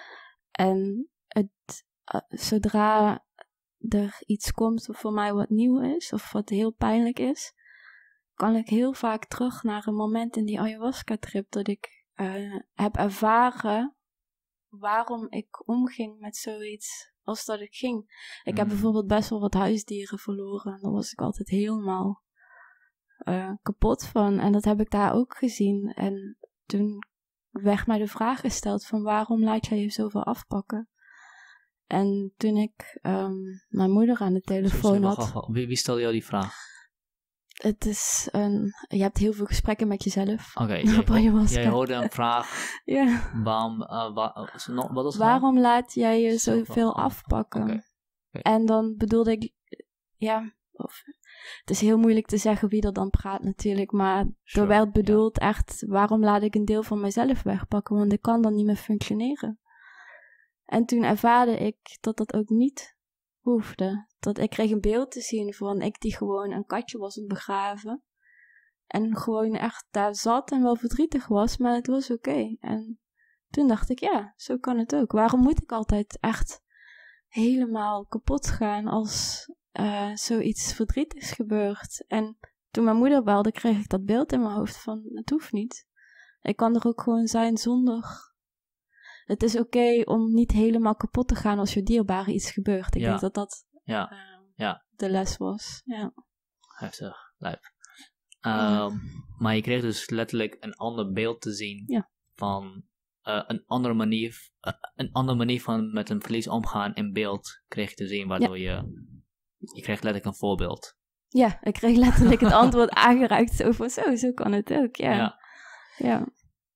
B: En het, uh, zodra er iets komt wat voor mij wat nieuw is, of wat heel pijnlijk is, kan ik heel vaak terug naar een moment in die ayahuasca trip dat ik uh, heb ervaren waarom ik omging met zoiets als dat ik ging. Ik mm. heb bijvoorbeeld best wel wat huisdieren verloren. En daar was ik altijd helemaal uh, kapot van. En dat heb ik daar ook gezien. En toen werd mij de vraag gesteld van waarom laat jij je zoveel afpakken? En toen ik um, mijn moeder aan de telefoon
A: Sorry,
B: had...
A: wacht, wie, wie stelde jou die vraag?
B: Het is een... Je hebt heel veel gesprekken met jezelf.
A: Oké, okay, jij, jij hoorde een vraag.
B: Ja.
A: Waarom, uh, wa, wat was het
B: waarom
A: nou?
B: laat jij je zoveel afpakken?
A: Okay. Okay.
B: En dan bedoelde ik... Ja, of, het is heel moeilijk te zeggen wie er dan praat natuurlijk. Maar sure, er werd bedoeld ja. echt... Waarom laat ik een deel van mezelf wegpakken? Want ik kan dan niet meer functioneren. En toen ervaarde ik dat dat ook niet hoefde. Dat ik kreeg een beeld te zien van ik die gewoon een katje was aan het begraven. En gewoon echt daar zat en wel verdrietig was, maar het was oké. Okay. En toen dacht ik, ja, zo kan het ook. Waarom moet ik altijd echt helemaal kapot gaan als uh, zoiets verdrietigs gebeurt? En toen mijn moeder belde, kreeg ik dat beeld in mijn hoofd van het hoeft niet. Ik kan er ook gewoon zijn zonder... Het is oké okay om niet helemaal kapot te gaan als je dierbare iets gebeurt. Ik ja. denk dat dat
A: ja.
B: Uh,
A: ja.
B: de les was. Ja.
A: Heftig, lijp. Um, ja. Maar je kreeg dus letterlijk een ander beeld te zien
B: ja.
A: van uh, een andere manier, uh, een andere manier van met een verlies omgaan in beeld kreeg je te zien, waardoor ja. je, je kreeg letterlijk een voorbeeld.
B: Ja, ik kreeg letterlijk het antwoord aangereikt zo van zo, zo kan het ook, ja.
A: Ja.
B: ja.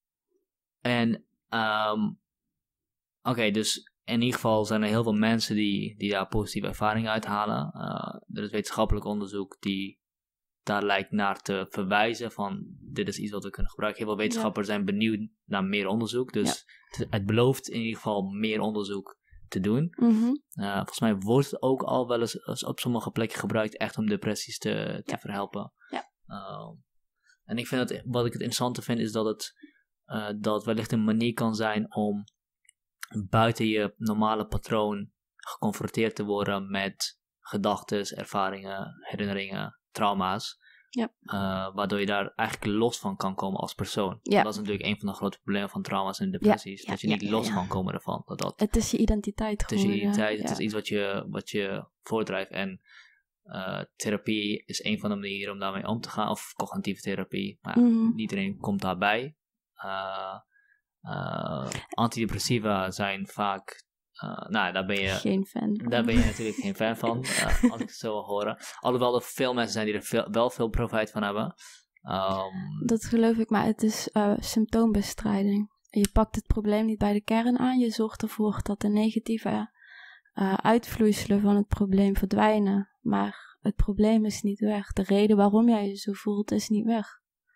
A: En um, Oké, okay, dus in ieder geval zijn er heel veel mensen die, die daar positieve ervaringen uithalen. Uh, er is wetenschappelijk onderzoek die daar lijkt naar te verwijzen van dit is iets wat we kunnen gebruiken. Heel veel wetenschappers ja. zijn benieuwd naar meer onderzoek. Dus ja. het belooft in ieder geval meer onderzoek te doen.
B: Mm-hmm.
A: Uh, volgens mij wordt het ook al wel eens op sommige plekken gebruikt echt om depressies te, te
B: ja.
A: verhelpen.
B: Ja.
A: Uh, en ik vind dat, wat ik het interessante vind is dat het uh, dat wellicht een manier kan zijn om buiten je normale patroon geconfronteerd te worden met gedachten, ervaringen, herinneringen, trauma's.
B: Ja.
A: Uh, waardoor je daar eigenlijk los van kan komen als persoon.
B: Ja.
A: Dat is natuurlijk een van de grote problemen van trauma's en depressies.
B: Ja.
A: Dat je
B: ja,
A: niet
B: ja,
A: los
B: ja.
A: kan komen ervan. Dat dat,
B: het is je identiteit
A: Het is
B: gewoon,
A: je identiteit,
B: ja.
A: het is iets wat je, wat je voortdrijft. En uh, therapie is een van de manieren om daarmee om te gaan. Of cognitieve therapie. Maar
B: mm-hmm.
A: iedereen komt daarbij. Uh, Uh, antidepressiva zijn vaak, uh, nou daar ben je,
B: geen fan van.
A: Daar ben je natuurlijk geen fan van, uh, als ik het zo wil horen. Alhoewel er veel mensen zijn die er veel, wel veel profijt van hebben. Um,
B: dat geloof ik, maar het is uh, symptoombestrijding. Je pakt het probleem niet bij de kern aan, je zorgt ervoor dat de negatieve uh, uitvloeiselen van het probleem verdwijnen. Maar het probleem is niet weg. De reden waarom jij je zo voelt is niet weg.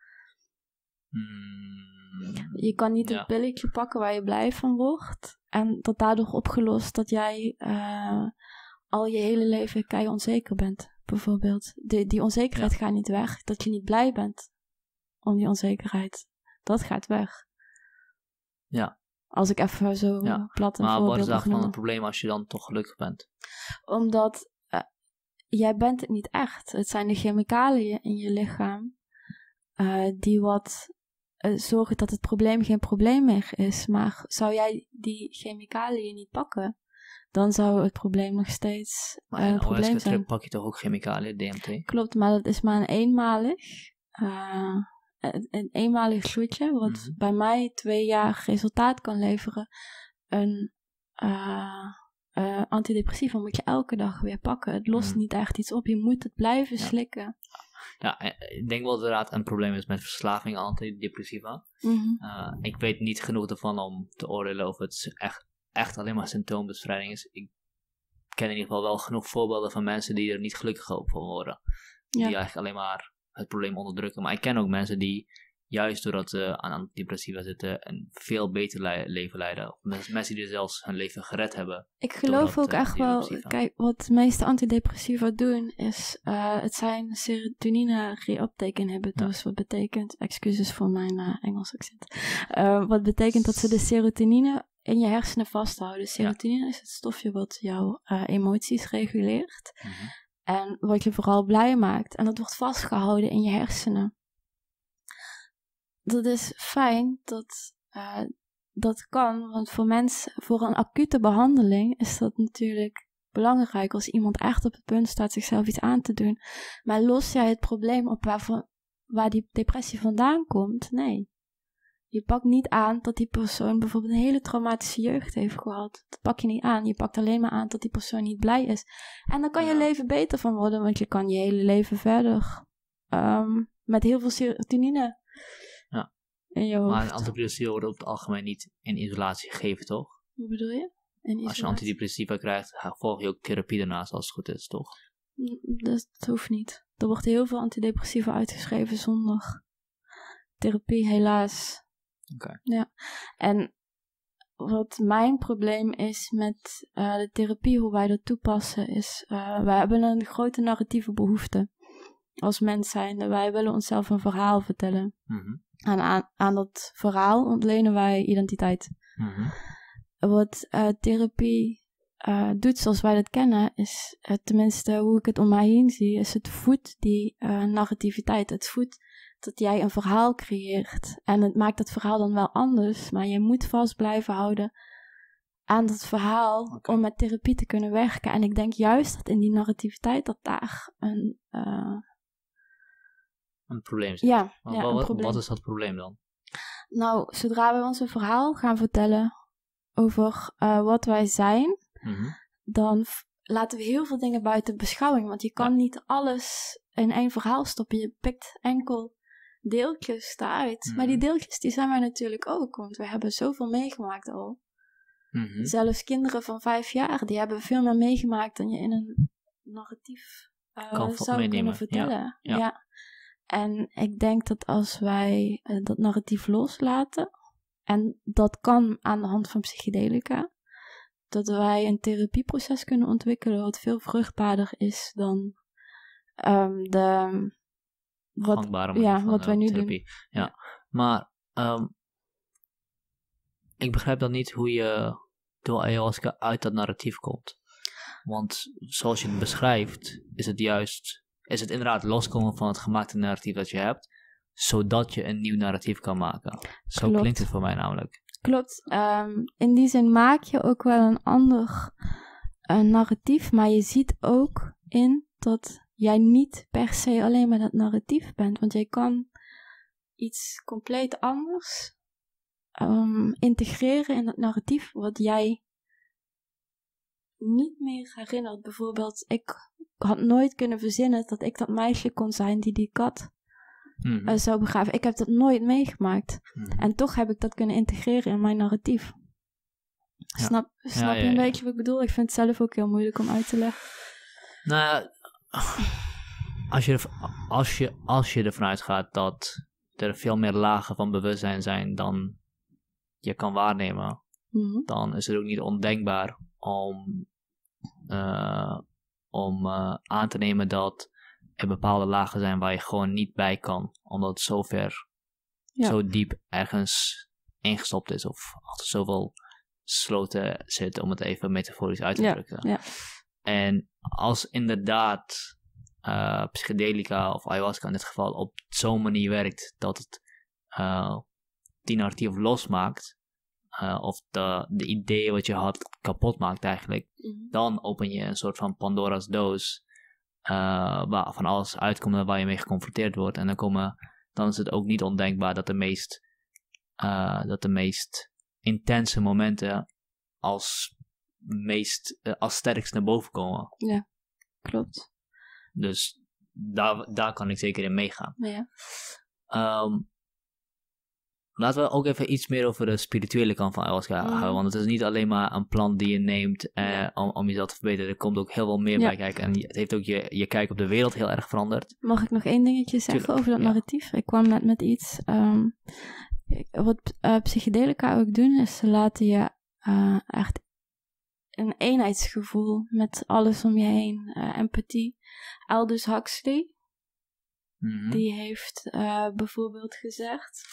A: Hmm.
B: Je kan niet
A: ja.
B: een pilletje pakken waar je blij van wordt. En dat daardoor opgelost dat jij uh, al je hele leven kei onzeker bent. Bijvoorbeeld. Die, die onzekerheid ja. gaat niet weg. Dat je niet blij bent om die onzekerheid. Dat gaat weg.
A: Ja.
B: Als ik even zo
A: ja.
B: plat een
A: maar
B: voorbeeld
A: wat is dan
B: noemen.
A: het probleem als je dan toch gelukkig bent?
B: Omdat uh, jij bent het niet echt. Het zijn de chemicaliën in je lichaam uh, die wat... zorgen dat het probleem geen probleem meer is. Maar zou jij die chemicaliën niet pakken, dan zou het probleem nog steeds uh, een probleem zijn.
A: Pak je toch ook chemicaliën, D M T?
B: Klopt, maar dat is maar een eenmalig. Uh, een, een eenmalig gloedje, wat mm-hmm. bij mij twee jaar resultaat kan leveren. Een uh, uh, antidepressiva moet je elke dag weer pakken. Het lost mm. niet echt iets op, je moet het blijven ja. slikken.
A: Ja, ik denk wel dat er inderdaad een probleem is met verslaving aan antidepressiva.
B: Mm-hmm.
A: Uh, ik weet niet genoeg ervan om te oordelen of het echt, echt alleen maar symptoombestrijding is. Ik ken in ieder geval wel genoeg voorbeelden van mensen die er niet gelukkig op van worden. Ja. Die eigenlijk alleen maar het probleem onderdrukken. Maar ik ken ook mensen die juist doordat ze uh, aan antidepressiva zitten een veel beter le- leven leiden. Of mensen die zelfs hun leven gered hebben.
B: Ik geloof ook uh, echt wel, kijk, wat de meeste antidepressiva doen is, uh, het zijn serotonine reuptake inhibitors. Ja. Wat betekent, excuses voor mijn uh, Engels accent. Uh, wat betekent dat ze de serotonine in je hersenen vasthouden. Serotonine ja. is het stofje wat jouw uh, emoties reguleert.
A: Mm-hmm.
B: En wat je vooral blij maakt. En dat wordt vastgehouden in je hersenen. Dat is fijn dat uh, dat kan. Want voor mensen, voor een acute behandeling is dat natuurlijk belangrijk. Als iemand echt op het punt staat zichzelf iets aan te doen. Maar los jij het probleem op waarvan, waar die depressie vandaan komt? Nee. Je pakt niet aan dat die persoon bijvoorbeeld een hele traumatische jeugd heeft gehad. Dat pak je niet aan. Je pakt alleen maar aan dat die persoon niet blij is. En dan kan je leven beter van worden. Want je kan je hele leven verder. Um, met heel veel serotonine.
A: Ja.
B: In je hoofd.
A: Maar antidepressiva worden op het algemeen niet in isolatie gegeven, toch?
B: Hoe bedoel je? In
A: als je antidepressiva krijgt, volg je ook therapie daarnaast als het goed is, toch?
B: Dat, dat hoeft niet. Er wordt heel veel antidepressiva uitgeschreven zonder therapie, helaas.
A: Oké. Okay.
B: Ja. En wat mijn probleem is met uh, de therapie, hoe wij dat toepassen, is... Uh, wij hebben een grote narratieve behoefte als mens zijnde. Wij willen onszelf een verhaal vertellen.
A: Mm-hmm.
B: En aan, aan dat verhaal ontlenen wij identiteit.
A: Mm-hmm.
B: Wat uh, therapie uh, doet zoals wij dat kennen, is, uh, tenminste hoe ik het om mij heen zie, is het voedt die uh, narrativiteit. Het voedt dat jij een verhaal creëert. En het maakt dat verhaal dan wel anders, maar je moet vast blijven houden aan dat verhaal okay. om met therapie te kunnen werken. En ik denk juist dat in die narrativiteit dat daar een... Uh,
A: een probleem zit.
B: Ja,
A: maar
B: ja
A: wat,
B: een probleem.
A: Wat is dat probleem dan?
B: Nou, zodra we ons een verhaal gaan vertellen over uh, wat wij zijn,
A: mm-hmm.
B: dan f- laten we heel veel dingen buiten beschouwing. Want je kan ja. niet alles in één verhaal stoppen. Je pikt enkel deeltjes daaruit. Mm-hmm. Maar die deeltjes die zijn wij natuurlijk ook. Want we hebben zoveel meegemaakt al.
A: Mm-hmm.
B: Zelfs kinderen van vijf jaar, die hebben veel meer meegemaakt dan je in een narratief uh, zou meenemen. kunnen vertellen.
A: Ja. Ja.
B: Ja. En ik denk dat als wij uh, dat narratief loslaten, en dat kan aan de hand van psychedelica, dat wij een therapieproces kunnen ontwikkelen wat veel vruchtbaarder is dan um, de wat,
A: gangbare
B: ja,
A: van,
B: wat wij nu
A: therapie.
B: doen.
A: Ja, ja. Maar um, ik begrijp dan niet hoe je door ayahuasca uit dat narratief komt. Want zoals je het beschrijft, is het juist... is het inderdaad loskomen van het gemaakte narratief dat je hebt, zodat je een nieuw narratief kan maken. Zo
B: Klopt.
A: Klinkt het voor mij namelijk.
B: Klopt. Um, in die zin maak je ook wel een ander uh, narratief, maar je ziet ook in dat jij niet per se alleen maar dat narratief bent, want jij kan iets compleet anders um, integreren in dat narratief, wat jij niet meer herinnert. Bijvoorbeeld, ik had nooit kunnen verzinnen dat ik dat meisje kon zijn die die kat
A: mm-hmm.
B: uh, zou begraven. Ik heb dat nooit meegemaakt.
A: Mm-hmm.
B: En toch heb ik dat kunnen integreren in mijn narratief.
A: Ja.
B: Snap, snap
A: ja, ja,
B: je een
A: ja, ja.
B: beetje wat ik bedoel? Ik vind het zelf ook heel moeilijk om uit te leggen.
A: Nou ja, als je, er, als je, als je ervan uitgaat dat er veel meer lagen van bewustzijn zijn dan je kan waarnemen,
B: Mm-hmm.
A: dan is het ook niet ondenkbaar om, uh, om uh, aan te nemen dat er bepaalde lagen zijn waar je gewoon niet bij kan, omdat het zo ver,
B: Ja.
A: zo diep ergens ingestopt is, of achter zoveel sloten zit, om het even metaforisch uit te
B: Ja,
A: drukken.
B: ja.
A: En als inderdaad uh, psychedelica of ayahuasca in dit geval op zo'n manier werkt dat het uh, die narratief losmaakt, uh, of de, de ideeën wat je had kapot maakt eigenlijk,
B: Mm-hmm.
A: dan open je een soort van Pandora's doos uh, waar van alles uitkomt waar je mee geconfronteerd wordt. En dan komen dan is het ook niet ondenkbaar dat de meest, uh, dat de meest intense momenten als meest, uh, als sterkst naar boven komen.
B: Ja, klopt.
A: Dus daar, daar kan ik zeker in meegaan.
B: Ja.
A: Um, laten we ook even iets meer over de spirituele kant van ayahuasca mm. houden. Want het is niet alleen maar een plant die je neemt eh, ja. om, om jezelf te verbeteren. Er komt ook heel veel meer ja. bij kijken. En het heeft ook je, je kijk op de wereld heel erg veranderd.
B: Mag ik nog één dingetje zeggen Tuurlijk. over dat ja. narratief? Ik kwam net met iets. Um, wat uh, psychedelica ook doen, is ze laten je uh, echt een eenheidsgevoel met alles om je heen. Uh, empathie. Aldous Huxley, mm-hmm. die heeft uh, bijvoorbeeld gezegd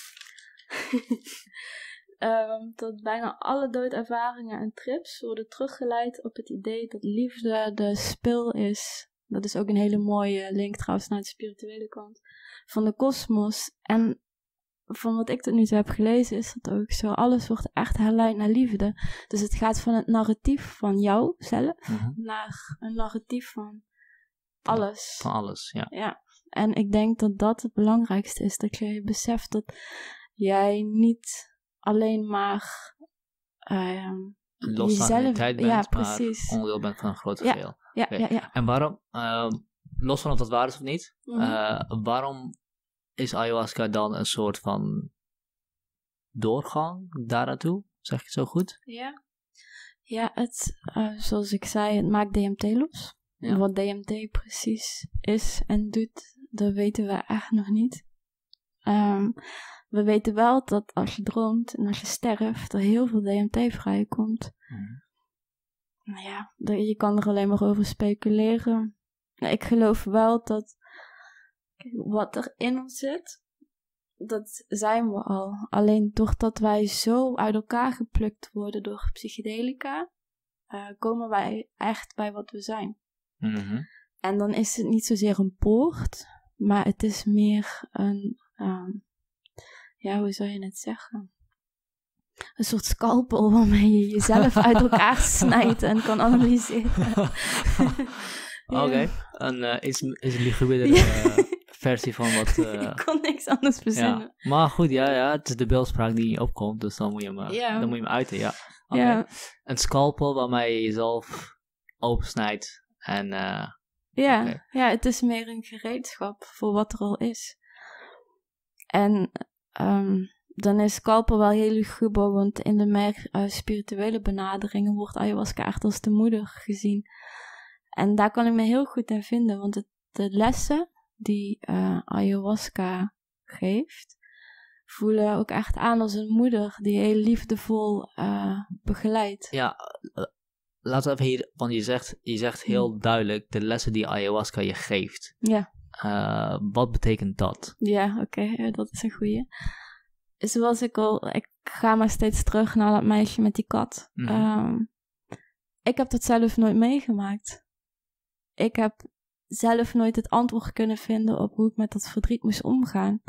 B: um, dat bijna alle doodervaringen en trips worden teruggeleid op het idee dat liefde de spil is. Dat is ook een hele mooie link trouwens naar de spirituele kant van de kosmos. En van wat ik tot nu toe heb gelezen is dat ook zo. Alles wordt echt herleid naar liefde. Dus het gaat van het narratief van jou zelf mm-hmm. naar een narratief van alles.
A: Van alles, ja.
B: Ja. En ik denk dat dat het belangrijkste is. Dat je beseft dat jij niet alleen maar uh,
A: los van
B: jezelf...
A: de tijd bent,
B: ja, precies.
A: maar onderdeel bent van een groot
B: ja,
A: geheel.
B: Ja,
A: okay.
B: ja, ja.
A: En waarom, uh, los van of dat waar is of niet,
B: mm-hmm.
A: uh, waarom is ayahuasca dan een soort van doorgang daar naartoe? Zeg ik het zo goed?
B: Ja, ja het, uh, zoals ik zei, het maakt D M T los. Ja. Wat D M T precies is en doet, dat weten we echt nog niet. Um, we weten wel dat als je droomt en als je sterft, er heel veel D M T vrijkomt. Mm. Nou ja, je kan er alleen maar over speculeren. Ik geloof wel dat wat er in ons zit, dat zijn we al. Alleen doordat wij zo uit elkaar geplukt worden door psychedelica, uh, komen wij echt bij wat we zijn.
A: Mm-hmm.
B: En dan is het niet zozeer een poort, maar het is meer een, um, ja, hoe zou je het zeggen? Een soort scalpel waarmee je jezelf uit elkaar snijdt en kan analyseren.
A: Oké, okay. Een uh, iets, iets lugubeerdere uh, versie van wat... Uh,
B: ik kon niks anders verzinnen.
A: Ja. Maar goed, ja, ja, het is de beeldspraak die opkomt, dus dan moet je hem, uh,
B: ja.
A: dan moet je hem uiten, ja. Okay.
B: Ja.
A: Een scalpel waarmee je jezelf opensnijdt en... Uh,
B: ja,
A: okay.
B: ja, het is meer een gereedschap voor wat er al is. En um, dan is scalpel wel heel luguber, want in de meer uh, spirituele benaderingen wordt ayahuasca echt als de moeder gezien. En daar kan ik me heel goed in vinden, want het, de lessen die uh, ayahuasca geeft, voelen ook echt aan als een moeder die heel liefdevol uh, begeleidt.
A: Ja, uh, laten we even hier, want je zegt, je zegt heel duidelijk de lessen die ayahuasca je geeft.
B: Ja.
A: Uh, wat betekent dat?
B: Ja, oké, okay, dat is een goeie. Zoals ik al, ik ga maar steeds terug naar dat meisje met die kat. Mm-hmm. Um, ik heb dat zelf nooit meegemaakt. Ik heb zelf nooit het antwoord kunnen vinden op hoe ik met dat verdriet moest omgaan.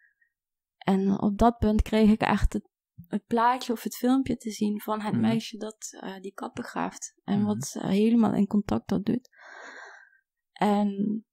B: En op dat punt kreeg ik echt het, het plaatje of het filmpje te zien van het mm-hmm. meisje dat uh, die kat begraaft. En mm-hmm. wat uh, helemaal in contact dat doet. En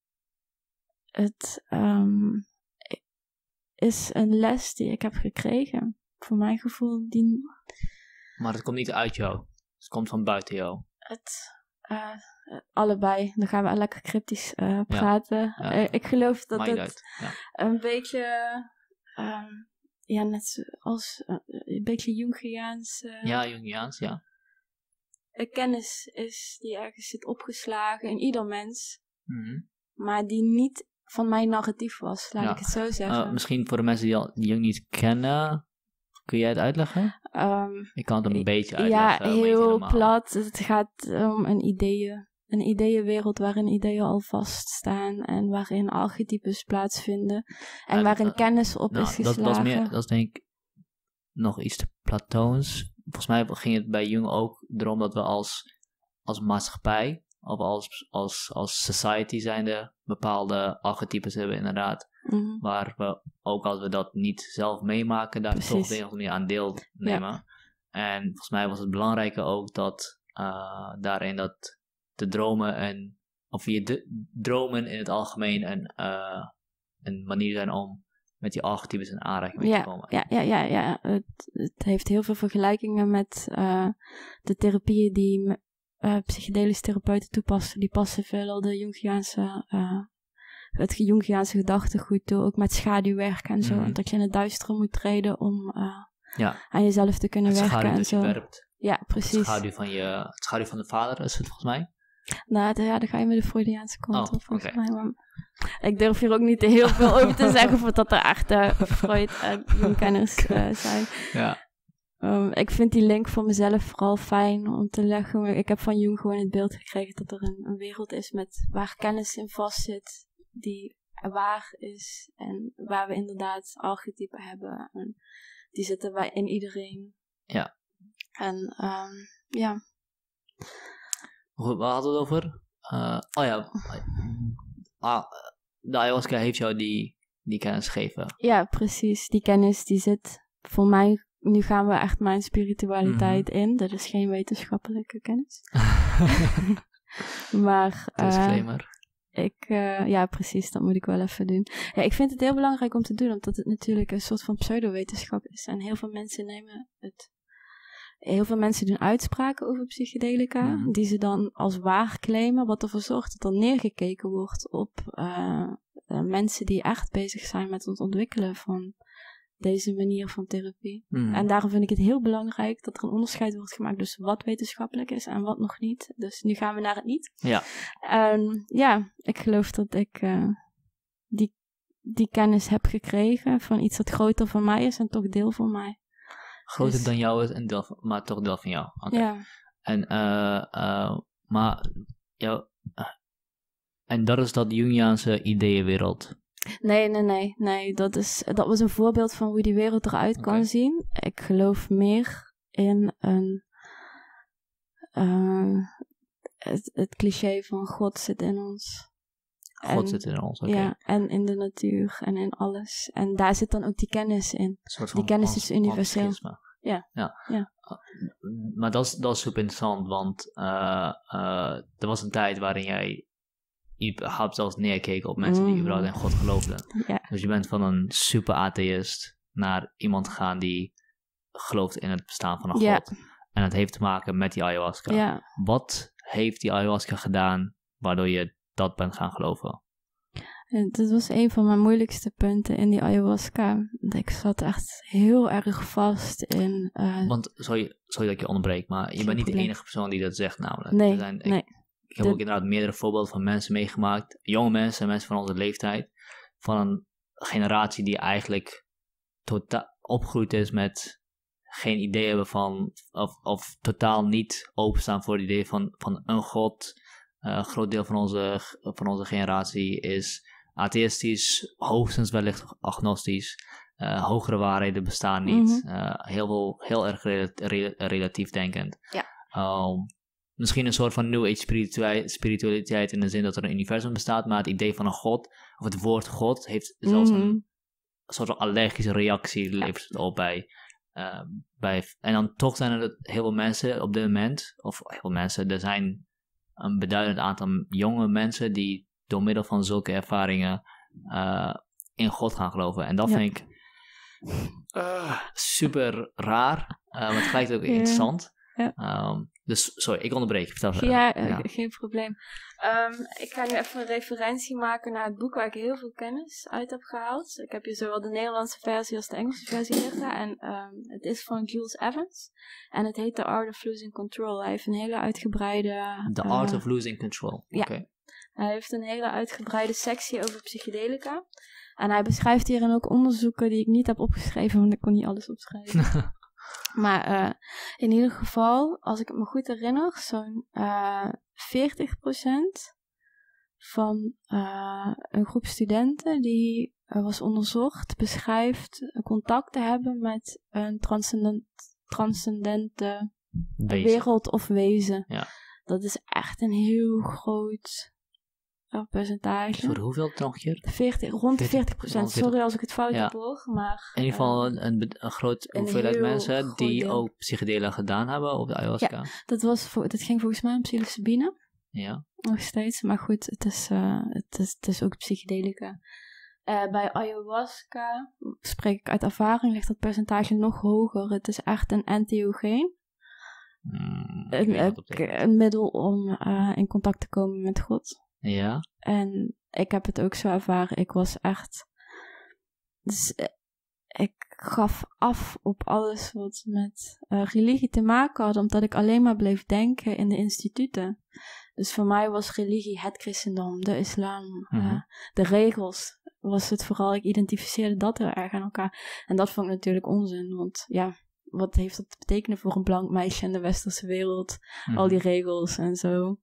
B: het um, is een les die ik heb gekregen. Voor mijn gevoel. Die...
A: Maar het komt niet uit jou. Het komt van buiten jou.
B: Het... Uh, allebei. Dan gaan we lekker cryptisch uh, praten. Ja, ja. Uh, ik geloof dat
A: Maakt
B: het
A: ja.
B: een beetje... Um, ja, net zoals... Uh, een beetje Jungiaans... Uh,
A: ja, Jungiaans, ja.
B: Een kennis is die ergens zit opgeslagen in ieder mens.
A: Mm-hmm.
B: Maar die niet van mijn narratief was, laat ja. ik het zo zeggen.
A: Uh, misschien voor de mensen die, al, die Jung niet kennen... Kun jij het uitleggen?
B: Um,
A: ik kan het een beetje uitleggen.
B: Ja, heel plat. Het gaat om een ideeën. Een ideeënwereld waarin ideeën al vaststaan. En waarin archetypes plaatsvinden. En uh, waarin uh, kennis op nou, is geslagen.
A: Dat, dat, is meer, dat is denk ik nog iets te platoons. Volgens mij ging het bij Jung ook erom dat we als, als maatschappij... of als, als, als society zijnde bepaalde archetypes hebben inderdaad. Mm-hmm. Waar we, ook als we dat niet zelf meemaken, daar Precies. toch op de een of andere manier aan deelnemen. Ja. En volgens mij was het belangrijke ook dat uh, daarin dat de dromen en, of je de, dromen in het algemeen een, uh, een manier zijn om met die archetypes in aanraking mee
B: ja,
A: te komen.
B: Ja, ja, ja, ja. Het, het heeft heel veel vergelijkingen met uh, de therapieën die uh, psychedelische therapeuten toepassen. Die passen veel de Jungiaanse, uh, het Jungiaanse gedachtegoed toe, ook met schaduwwerk en zo. Mm. En dat je in het duistere moet treden om uh, ja. aan jezelf te kunnen het werken en zo.
A: Werpt.
B: Ja, precies.
A: Het schaduw van je, het schaduw van de vader is het volgens mij.
B: Nou, de, ja, dan ga je met de Freudiaanse kant
A: oh,
B: op, volgens
A: okay.
B: mij. Maar ik durf hier ook niet heel veel over te zeggen, voordat er echt uh, Freud en Jung-kenners uh, zijn.
A: Ja.
B: Um, ik vind die link voor mezelf vooral fijn om te leggen. Ik heb van Jung gewoon het beeld gekregen dat er een, een wereld is met, waar kennis in vastzit, die waar is en waar we inderdaad archetypen hebben. En die zitten bij in iedereen.
A: Ja.
B: En um, ja...
A: Waar hadden we het over? Uh, oh ja, ah, de ayahuasca heeft jou die, die kennis gegeven.
B: Ja, precies. Die kennis die zit voor mij... Nu gaan we echt mijn spiritualiteit mm-hmm. in. Dat is geen wetenschappelijke kennis. maar... Uh,
A: Disclaimer.
B: Ik, uh, ja, precies. Dat moet ik wel even doen. Ja, ik vind het heel belangrijk om te doen. Omdat het natuurlijk een soort van pseudowetenschap is. En heel veel mensen nemen het... Heel veel mensen doen uitspraken over psychedelica, mm. die ze dan als waar claimen, wat ervoor zorgt dat er neergekeken wordt op uh, uh, mensen die echt bezig zijn met het ontwikkelen van deze manier van therapie. Mm. En daarom vind ik het heel belangrijk dat er een onderscheid wordt gemaakt tussen wat wetenschappelijk is en wat nog niet. Dus nu gaan we naar het niet.
A: Ja.
B: En ja, ik geloof dat ik uh, die, die kennis heb gekregen van iets dat groter van mij is en toch deel van mij.
A: Groter
B: dus,
A: dan jou is, en deel van, maar toch deel van jou. Okay.
B: Ja.
A: En, uh, uh, maar, ja, uh, en dat is dat Jungiaanse ideeënwereld.
B: Nee, nee, nee, nee. Dat, is, dat was een voorbeeld van hoe die wereld eruit okay. kan zien. Ik geloof meer in een, uh, het, het cliché van God zit in ons.
A: God
B: en,
A: zit in ons, oké. Okay.
B: Ja, en in de natuur en in alles. En daar zit dan ook die kennis in. Die kennis pan, is universeel. Ja.
A: Ja.
B: ja.
A: Uh, maar dat is, dat is super interessant, want uh, uh, er was een tijd waarin jij überhaupt zelfs neerkeek op mensen mm. die überhaupt in God geloofden.
B: Ja.
A: Dus je bent van een super atheïst naar iemand gegaan die gelooft in het bestaan van een God.
B: Ja.
A: En dat heeft te maken met die ayahuasca.
B: Ja.
A: Wat heeft die ayahuasca gedaan waardoor je dat bent gaan geloven?
B: En dat was een van mijn moeilijkste punten in die ayahuasca. Ik zat echt heel erg vast in... Uh,
A: Want, sorry, sorry dat ik je onderbreek, maar je bent niet probleem. de enige persoon die dat zegt namelijk.
B: Nee,
A: er zijn, ik,
B: nee.
A: Ik heb de... ook inderdaad meerdere voorbeelden van mensen meegemaakt. Jonge mensen, mensen van onze leeftijd. Van een generatie die eigenlijk totaal opgegroeid is met geen idee hebben van... Of, of totaal niet openstaan voor het idee van, van een God. Uh, een groot deel van onze, van onze generatie is atheïstisch, hoogstens wellicht agnostisch. Uh, hogere waarheden bestaan niet. Mm-hmm. Uh, heel, veel, heel erg rel- rel- relatief denkend.
B: Ja.
A: Um, misschien een soort van New Age spiritua- spiritualiteit in de zin dat er een universum bestaat, maar het idee van een God, of het woord God, heeft zelfs mm-hmm. een soort van allergische reactie levert het op bij, uh, bij... En dan toch zijn er heel veel mensen op dit moment, of heel veel mensen, er zijn een beduidend aantal jonge mensen die door middel van zulke ervaringen uh, in God gaan geloven. En dat ja. vind ik uh, super raar, uh, maar tegelijkertijd ook ja. interessant. Ja. Um, dus, sorry, ik onderbreek. Vertel verder.
B: Ja, uh, ja, geen probleem. Um, ik ga nu even een referentie maken naar het boek waar ik heel veel kennis uit heb gehaald. Ik heb hier zowel de Nederlandse versie als de Engelse versie liggen. En um, het is van Jules Evans. En het heet The Art of Losing Control. Hij heeft een hele uitgebreide...
A: The uh, Art of Losing Control.
B: Ja.
A: Okay.
B: Hij heeft een hele uitgebreide sectie over psychedelica. En hij beschrijft hierin ook onderzoeken die ik niet heb opgeschreven, want ik kon niet alles opschrijven. Maar uh, in ieder geval, als ik het me goed herinner, zo'n uh, veertig procent van uh, een groep studenten die uh, was onderzocht, beschrijft contact te hebben met een transcendent, transcendente
A: wezen.
B: wereld of wezen.
A: Ja.
B: Dat is echt een heel groot uh, percentage.
A: Voor hoeveel nog keer?
B: veertig, rond de veertig procent. Sorry als ik het fout ja. heb hoor. Maar,
A: in ieder geval een, een, een groot een hoeveelheid mensen die deel. ook psychedelen gedaan hebben op de ayahuasca.
B: Ja, dat, was voor, dat ging volgens mij om psilocybine.
A: Ja.
B: Nog steeds. Maar goed, het is, uh, het is, het is ook psychedelica. Uh, bij ayahuasca, spreek ik uit ervaring, ligt dat percentage nog hoger. Het is echt een entheogeen.
A: Mm,
B: een, een, een middel om uh, in contact te komen met God.
A: Ja.
B: En ik heb het ook zo ervaren. Ik was echt... Dus, uh, ik gaf af op alles wat met uh, religie te maken had, omdat ik alleen maar bleef denken in de instituten. Dus voor mij was religie het christendom, de islam, mm-hmm. uh, de regels was het vooral. Ik identificeerde dat heel erg aan elkaar. En dat vond ik natuurlijk onzin, want ja, wat heeft dat te betekenen voor een blank meisje in de westerse wereld? Mm-hmm. Al die regels en zo.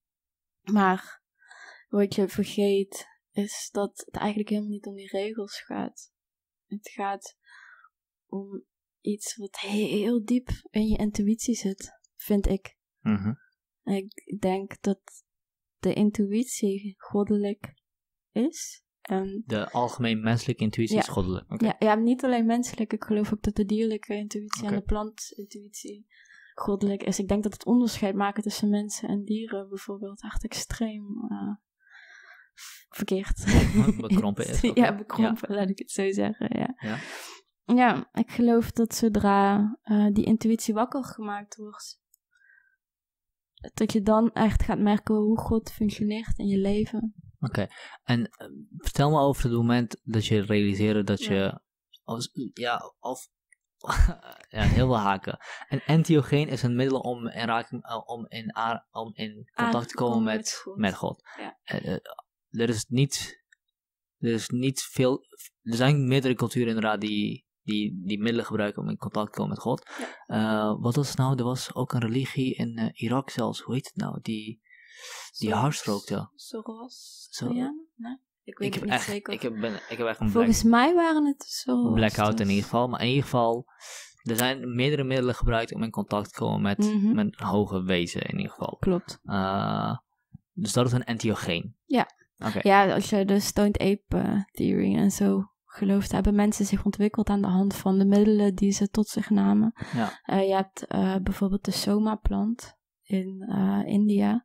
B: Maar wat je vergeet is dat het eigenlijk helemaal niet om die regels gaat. Het gaat om iets wat heel diep in je intuïtie zit, vind ik.
A: Mm-hmm.
B: Ik denk dat de intuïtie goddelijk is. En
A: de algemeen menselijke intuïtie ja. is goddelijk. Okay.
B: Ja, ja, niet alleen menselijk. Ik geloof ook dat de dierlijke intuïtie okay. en de plantintuïtie goddelijk is. Ik denk dat het onderscheid maken tussen mensen en dieren bijvoorbeeld echt extreem uh, verkeerd
A: bekrompen is.
B: Okay. Ja, bekrompen, ja. Laat ik het zo zeggen. Ja, ja. ja ik geloof dat zodra uh, die intuïtie wakker gemaakt wordt, dat je dan echt gaat merken hoe God functioneert in je leven.
A: Oké, okay. En uh, vertel me over het moment dat je realiseerde dat ja. je, als, ja, of, ja, heel veel haken. Een entheogeen is een middel om in, raking, om in, om in contact te komen met, met God. Met God.
B: Ja.
A: Uh, uh, er is niet, er is niet veel, er zijn meerdere culturen inderdaad die, die, die middelen gebruiken om in contact te komen met God. Ja. Uh, wat was het nou? Er was ook een religie in uh, Irak zelfs, hoe heet het nou? Die, die haarstrookte.
B: Zoroastrianen? Nee? Ik weet
A: ik
B: het niet
A: echt,
B: zeker.
A: Ik heb, ben, ik heb echt een
B: Volgens black, mij waren het zo.
A: Blackout in ieder geval. Maar in ieder geval, er zijn meerdere middelen gebruikt om in contact te komen met, mm-hmm. met een hoge wezen in ieder geval.
B: Klopt.
A: Uh, dus dat is een entheogeen.
B: Ja.
A: Okay.
B: Ja, als je de Stoned Ape uh, Theory en zo gelooft, hebben mensen zich ontwikkeld aan de hand van de middelen die ze tot zich namen.
A: Ja.
B: Uh, je hebt uh, bijvoorbeeld de Soma-plant in uh, India.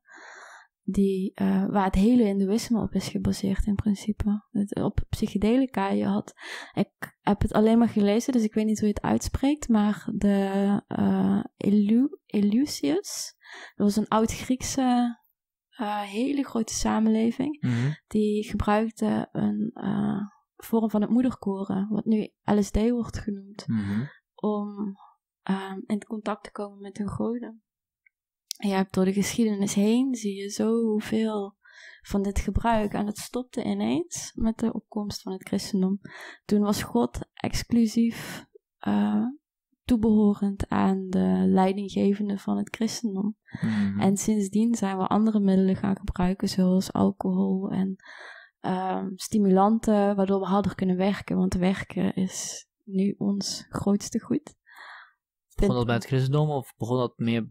B: Die, uh, waar het hele hindoeïsme op is gebaseerd in principe. Het, op psychedelica. Je had, ik heb het alleen maar gelezen, dus ik weet niet hoe je het uitspreekt. Maar de uh, Elu, Eleusius, dat was een oud-Griekse uh, hele grote samenleving.
A: Mm-hmm.
B: Die gebruikte een uh, vorm van het moederkoren, wat nu L S D wordt genoemd.
A: Mm-hmm.
B: Om uh, in contact te komen met hun goden. En je hebt door de geschiedenis heen, zie je zoveel van dit gebruik. En het stopte ineens met de opkomst van het christendom. Toen was God exclusief uh, toebehorend aan de leidinggevende van het christendom.
A: Mm-hmm.
B: En sindsdien zijn we andere middelen gaan gebruiken, zoals alcohol en uh, stimulanten, waardoor we harder kunnen werken. Want werken is nu ons grootste goed.
A: Begon dat bij het christendom of begon dat meer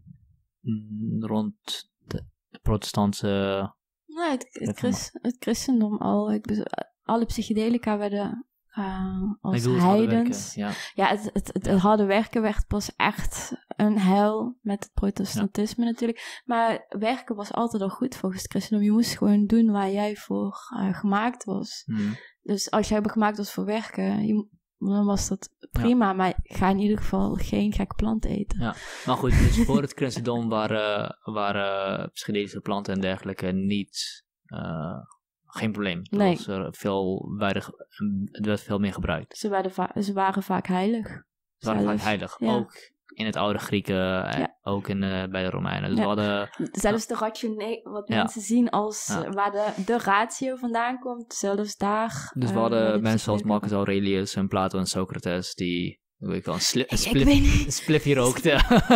A: rond de protestantse...
B: Nee, het, het, christ, het christendom al. Ik, alle psychedelica werden uh, als heidens.
A: Ja,
B: ja het, het, het, het harde werken werd pas echt een heil met het protestantisme ja. natuurlijk. Maar werken was altijd al goed volgens het christendom. Je moest gewoon doen waar jij voor uh, gemaakt was.
A: Hmm.
B: Dus als jij gemaakt was voor werken, je, dan was dat prima. Ja. Maar ga in ieder geval geen gekke plant eten.
A: Ja, maar goed, dus voor het christendom waren, waren psychedelische planten en dergelijke niet... Uh, geen probleem.
B: Nee.
A: Was er veel weinig, het werd veel meer gebruikt.
B: Ze waren, va- ze waren vaak heilig.
A: Ze waren vaak heilig. Ja. Ook in het oude Grieken, ja. ook in, uh, bij de Romeinen. Dus
B: ja.
A: we hadden,
B: zelfs de ratio, wat ja. mensen zien als ja. waar de, de ratio vandaan komt, zelfs daar.
A: Dus we uh, hadden mensen zoals Marcus Aurelius en Plato en Socrates die... Weet ik wel, een, sli- een,
B: splif,
A: een spliffje rookte.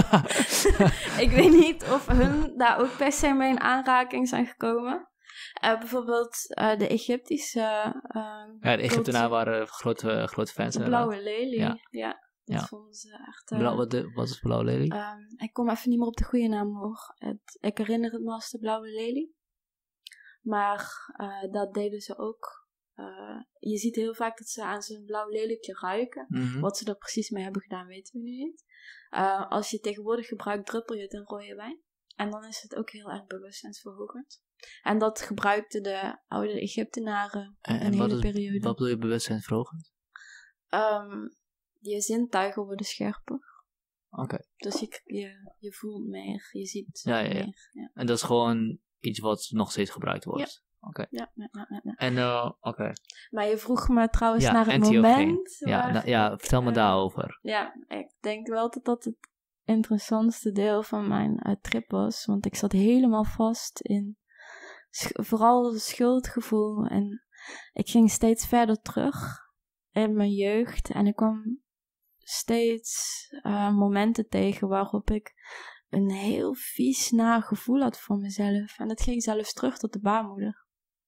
B: Ik weet niet of hun daar ook per se mee in aanraking zijn gekomen. Uh, bijvoorbeeld uh, de Egyptische... Uh,
A: ja, de Egyptenaren waren grote, grote fans.
B: De blauwe lelie, ja. ja dat
A: ja.
B: vonden ze echt... Uh,
A: Blauw, wat, de, wat is blauwe lelie?
B: Um, ik kom even niet meer op de goede naam hoor. Het, ik herinner het me als de blauwe lelie. Maar uh, dat deden ze ook... Uh, je ziet heel vaak dat ze aan zo'n blauw lelietje ruiken.
A: Mm-hmm.
B: Wat ze er precies mee hebben gedaan, weten we nu niet. Uh, als je het tegenwoordig gebruikt, druppel je het in rode wijn. En dan is het ook heel erg bewustzijnsverhogend. En dat gebruikten de oude Egyptenaren
A: En,
B: een
A: en
B: hele
A: wat, is,
B: periode.
A: wat bedoel je bewustzijnsverhogend?
B: Um, je zintuigen worden scherper.
A: Oké. Okay.
B: Dus je, je, je voelt meer, je ziet
A: ja, ja, ja.
B: meer. Ja.
A: En dat is gewoon iets wat nog steeds gebruikt wordt?
B: Ja.
A: Oké. Okay.
B: Ja, ja, ja, ja.
A: En, uh, oké. Okay.
B: Maar je vroeg me trouwens
A: ja,
B: naar het
A: N T O
B: moment.
A: Ja,
B: waar
A: na, ja, vertel me uh, daarover.
B: Ja, ik denk wel dat dat het interessantste deel van mijn uh, trip was. Want ik zat helemaal vast in sch- vooral het schuldgevoel. En ik ging steeds verder terug in mijn jeugd. En ik kwam steeds uh, momenten tegen waarop ik een heel vies naar gevoel had voor mezelf. En dat ging zelfs terug tot de baarmoeder.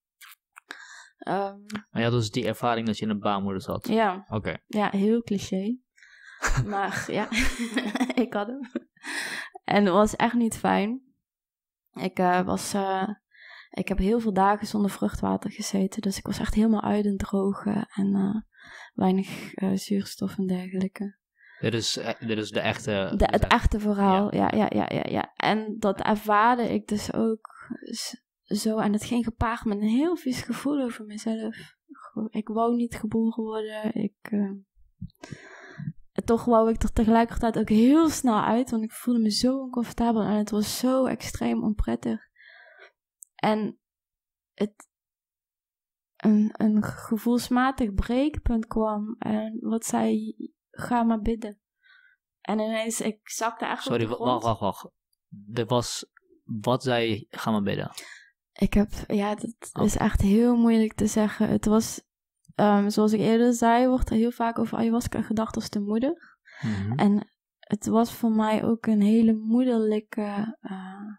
B: Um,
A: maar ja, dus die ervaring dat je in een baarmoeder zat?
B: Ja.
A: Oké. Okay.
B: Ja, heel cliché. Maar ja, ik had hem. En het was echt niet fijn. Ik uh, was... Uh, ik heb heel veel dagen zonder vruchtwater gezeten. Dus ik was echt helemaal uit en drogen. En uh, weinig uh, zuurstof en dergelijke.
A: Dit is, dit is de echte...
B: De, het echte verhaal, ja.
A: Ja.
B: Ja, ja, ja, ja. En dat ervaarde ik dus ook zo. En het ging gepaard met een heel vies gevoel over mezelf. Ik wou niet geboren worden. Ik... Uh, toch wou ik er tegelijkertijd ook heel snel uit. Want ik voelde me zo oncomfortabel. En het was zo extreem onprettig. En het... Een, een gevoelsmatig breekpunt kwam. En wat zei... Ga maar bidden. En ineens, ik zakte echt
A: Sorry,
B: op de grond.
A: wacht, wacht, wacht. Er was... Wat zei ga maar bidden?
B: Ik heb... Ja, dat oh. is echt heel moeilijk te zeggen. Het was... Um, zoals ik eerder zei, wordt er heel vaak over ayahuasca gedacht als de moeder.
A: Mm-hmm.
B: En het was voor mij ook een hele moederlijke uh,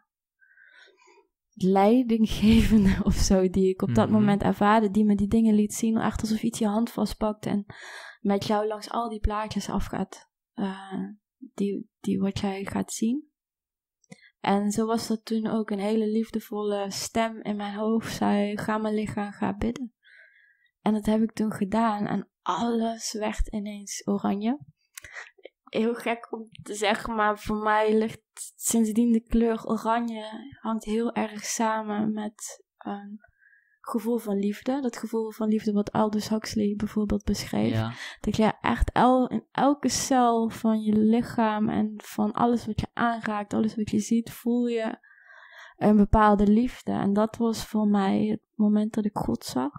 B: leidinggevende of zo, die ik op dat mm-hmm. moment ervaarde, die me die dingen liet zien, echt alsof iets je hand vastpakt en met jou langs al die plaatjes afgaat, uh, die, die wat jij gaat zien. En zo was dat toen ook een hele liefdevolle stem in mijn hoofd, zei, ga maar liggen en ga bidden. En dat heb ik toen gedaan. En alles werd ineens oranje. Heel gek om te zeggen, maar voor mij ligt sindsdien de kleur oranje. Hangt heel erg samen met een gevoel van liefde. Dat gevoel van liefde wat Aldous Huxley bijvoorbeeld beschreef. Ja. Dat je echt el, in elke cel van je lichaam en van alles wat je aanraakt, alles wat je ziet, voel je een bepaalde liefde. En dat was voor mij het moment dat ik God zag.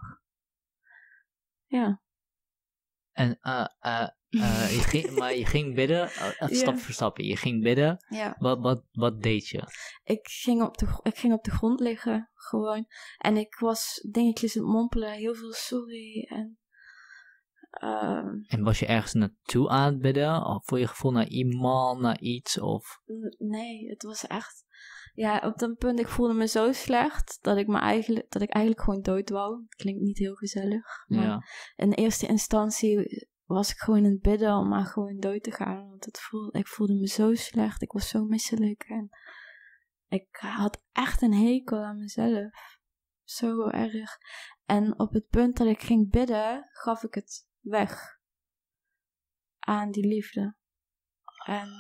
B: Ja.
A: En uh, uh, uh, je ging, maar je ging bidden, uh, stap ja. voor stap. Je ging bidden.
B: Ja.
A: Wat, wat, wat deed je?
B: Ik ging, op de, ik ging op de grond liggen, gewoon. En ik was dingetjes aan het mompelen, heel veel sorry. En, uh,
A: en was je ergens naartoe aan het bidden? Of voor je gevoel naar iemand, naar iets? Of?
B: Nee, het was echt... Ja, op dat punt, ik voelde me zo slecht dat ik, me eigenlijk, dat ik eigenlijk gewoon dood wou. Klinkt niet heel gezellig. Maar ja. In eerste instantie was ik gewoon in het bidden om maar gewoon dood te gaan. Want het voelde, ik voelde me zo slecht. Ik was zo misselijk. En ik had echt een hekel aan mezelf. Zo erg. En op het punt dat ik ging bidden, gaf ik het weg. Aan die liefde. En...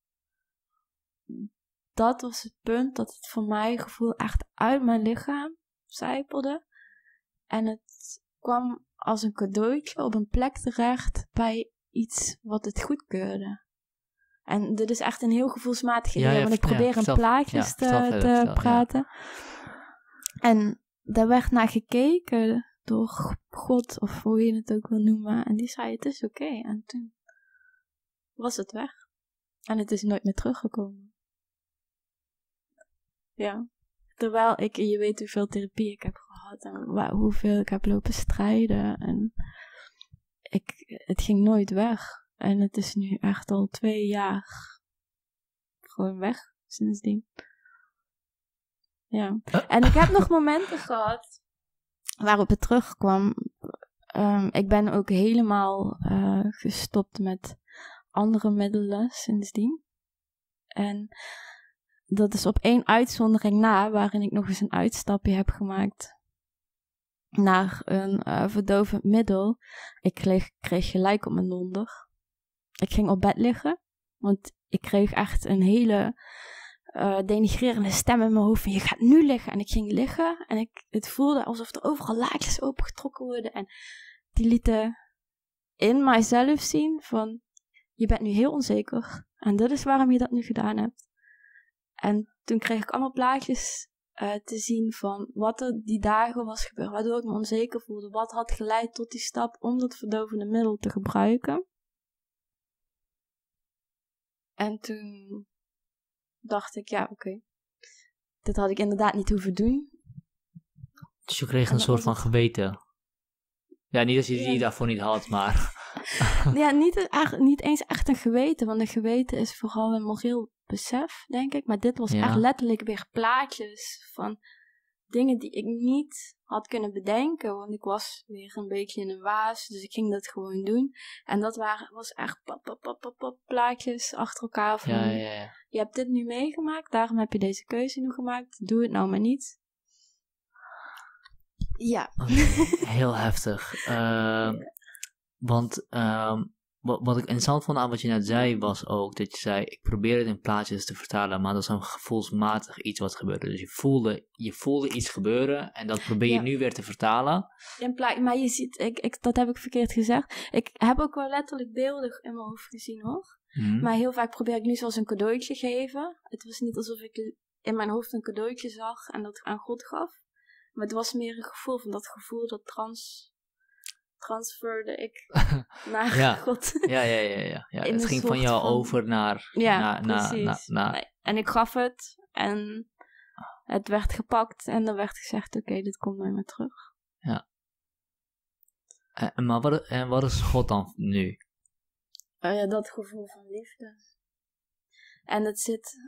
B: dat was het punt dat het voor mij gevoel echt uit mijn lichaam zijpelde. En het kwam als een cadeautje op een plek terecht bij iets wat het goedkeurde. En dit is echt een heel gevoelsmatig idee, ja, ja, want ik probeer ja, in plaatjes ja, te, vertel, te vertel, praten. Ja. En daar werd naar gekeken door God, of hoe je het ook wil noemen. En die zei, het is oké. Okay. En toen was het weg. En het is nooit meer teruggekomen. Ja, terwijl ik, je weet hoeveel therapie ik heb gehad en waar, hoeveel ik heb lopen strijden en ik, het ging nooit weg. En het is nu echt al twee jaar gewoon weg sindsdien. Ja, en ik heb nog momenten gehad waarop het terugkwam. Um, ik ben ook helemaal uh, gestopt met andere middelen sindsdien. En... dat is op één uitzondering na, waarin ik nog eens een uitstapje heb gemaakt naar een uh, verdovend middel. Ik kreeg, kreeg gelijk op mijn donder. Ik ging op bed liggen, want ik kreeg echt een hele uh, denigrerende stem in mijn hoofd van je gaat nu liggen. En ik ging liggen en ik, het voelde alsof er overal laagjes opengetrokken worden. En die lieten in mijzelf zien van je bent nu heel onzeker. En dat is waarom je dat nu gedaan hebt. En toen kreeg ik allemaal plaatjes uh, te zien van wat er die dagen was gebeurd. Waardoor ik me onzeker voelde. Wat had geleid tot die stap om dat verdovende middel te gebruiken. En toen dacht ik, ja oké. Okay. Dit had ik inderdaad niet hoeven doen.
A: Dus je kreeg een soort van het... geweten. Ja, niet dat je die ja. daarvoor niet had, maar...
B: ja, niet, echt, niet eens echt een geweten. Want een geweten is vooral een moreel besef, denk ik. Maar dit was ja. echt letterlijk weer plaatjes van dingen die ik niet had kunnen bedenken. Want ik was weer een beetje in een waas. Dus ik ging dat gewoon doen. En dat waren, was echt pap, pap, pap, pap, pap, plaatjes achter elkaar. Van,
A: ja, ja, ja.
B: Je hebt dit nu meegemaakt. Daarom heb je deze keuze nu gemaakt. Doe het nou maar niet. Ja.
A: Okay, heel heftig. Uh, want uh, wat, wat ik interessant vond aan wat je net zei, was ook dat je zei, ik probeer het in plaatjes te vertalen, maar dat is een gevoelsmatig iets wat gebeurde. Dus je voelde, je voelde iets gebeuren en dat probeer je ja. nu weer te vertalen.
B: In pla- maar je ziet, ik, ik, dat heb ik verkeerd gezegd. Ik heb ook wel letterlijk beelden in mijn hoofd gezien hoor. Mm-hmm. Maar heel vaak probeer ik nu zoals een cadeautje geven. Het was niet alsof ik in mijn hoofd een cadeautje zag en dat aan God gaf. Maar het was meer een gevoel van dat gevoel, dat trans, transferde ik naar
A: ja.
B: God.
A: ja, ja, ja. ja, ja. Het ging van jou van... over naar...
B: Ja,
A: na,
B: precies.
A: Na, na, na...
B: Nee. En ik gaf het en het werd gepakt en er werd gezegd, oké, okay, dit komt nooit meer terug.
A: Ja. En, maar wat, en wat is God dan nu?
B: Uh, ja, dat gevoel van liefde. En het zit...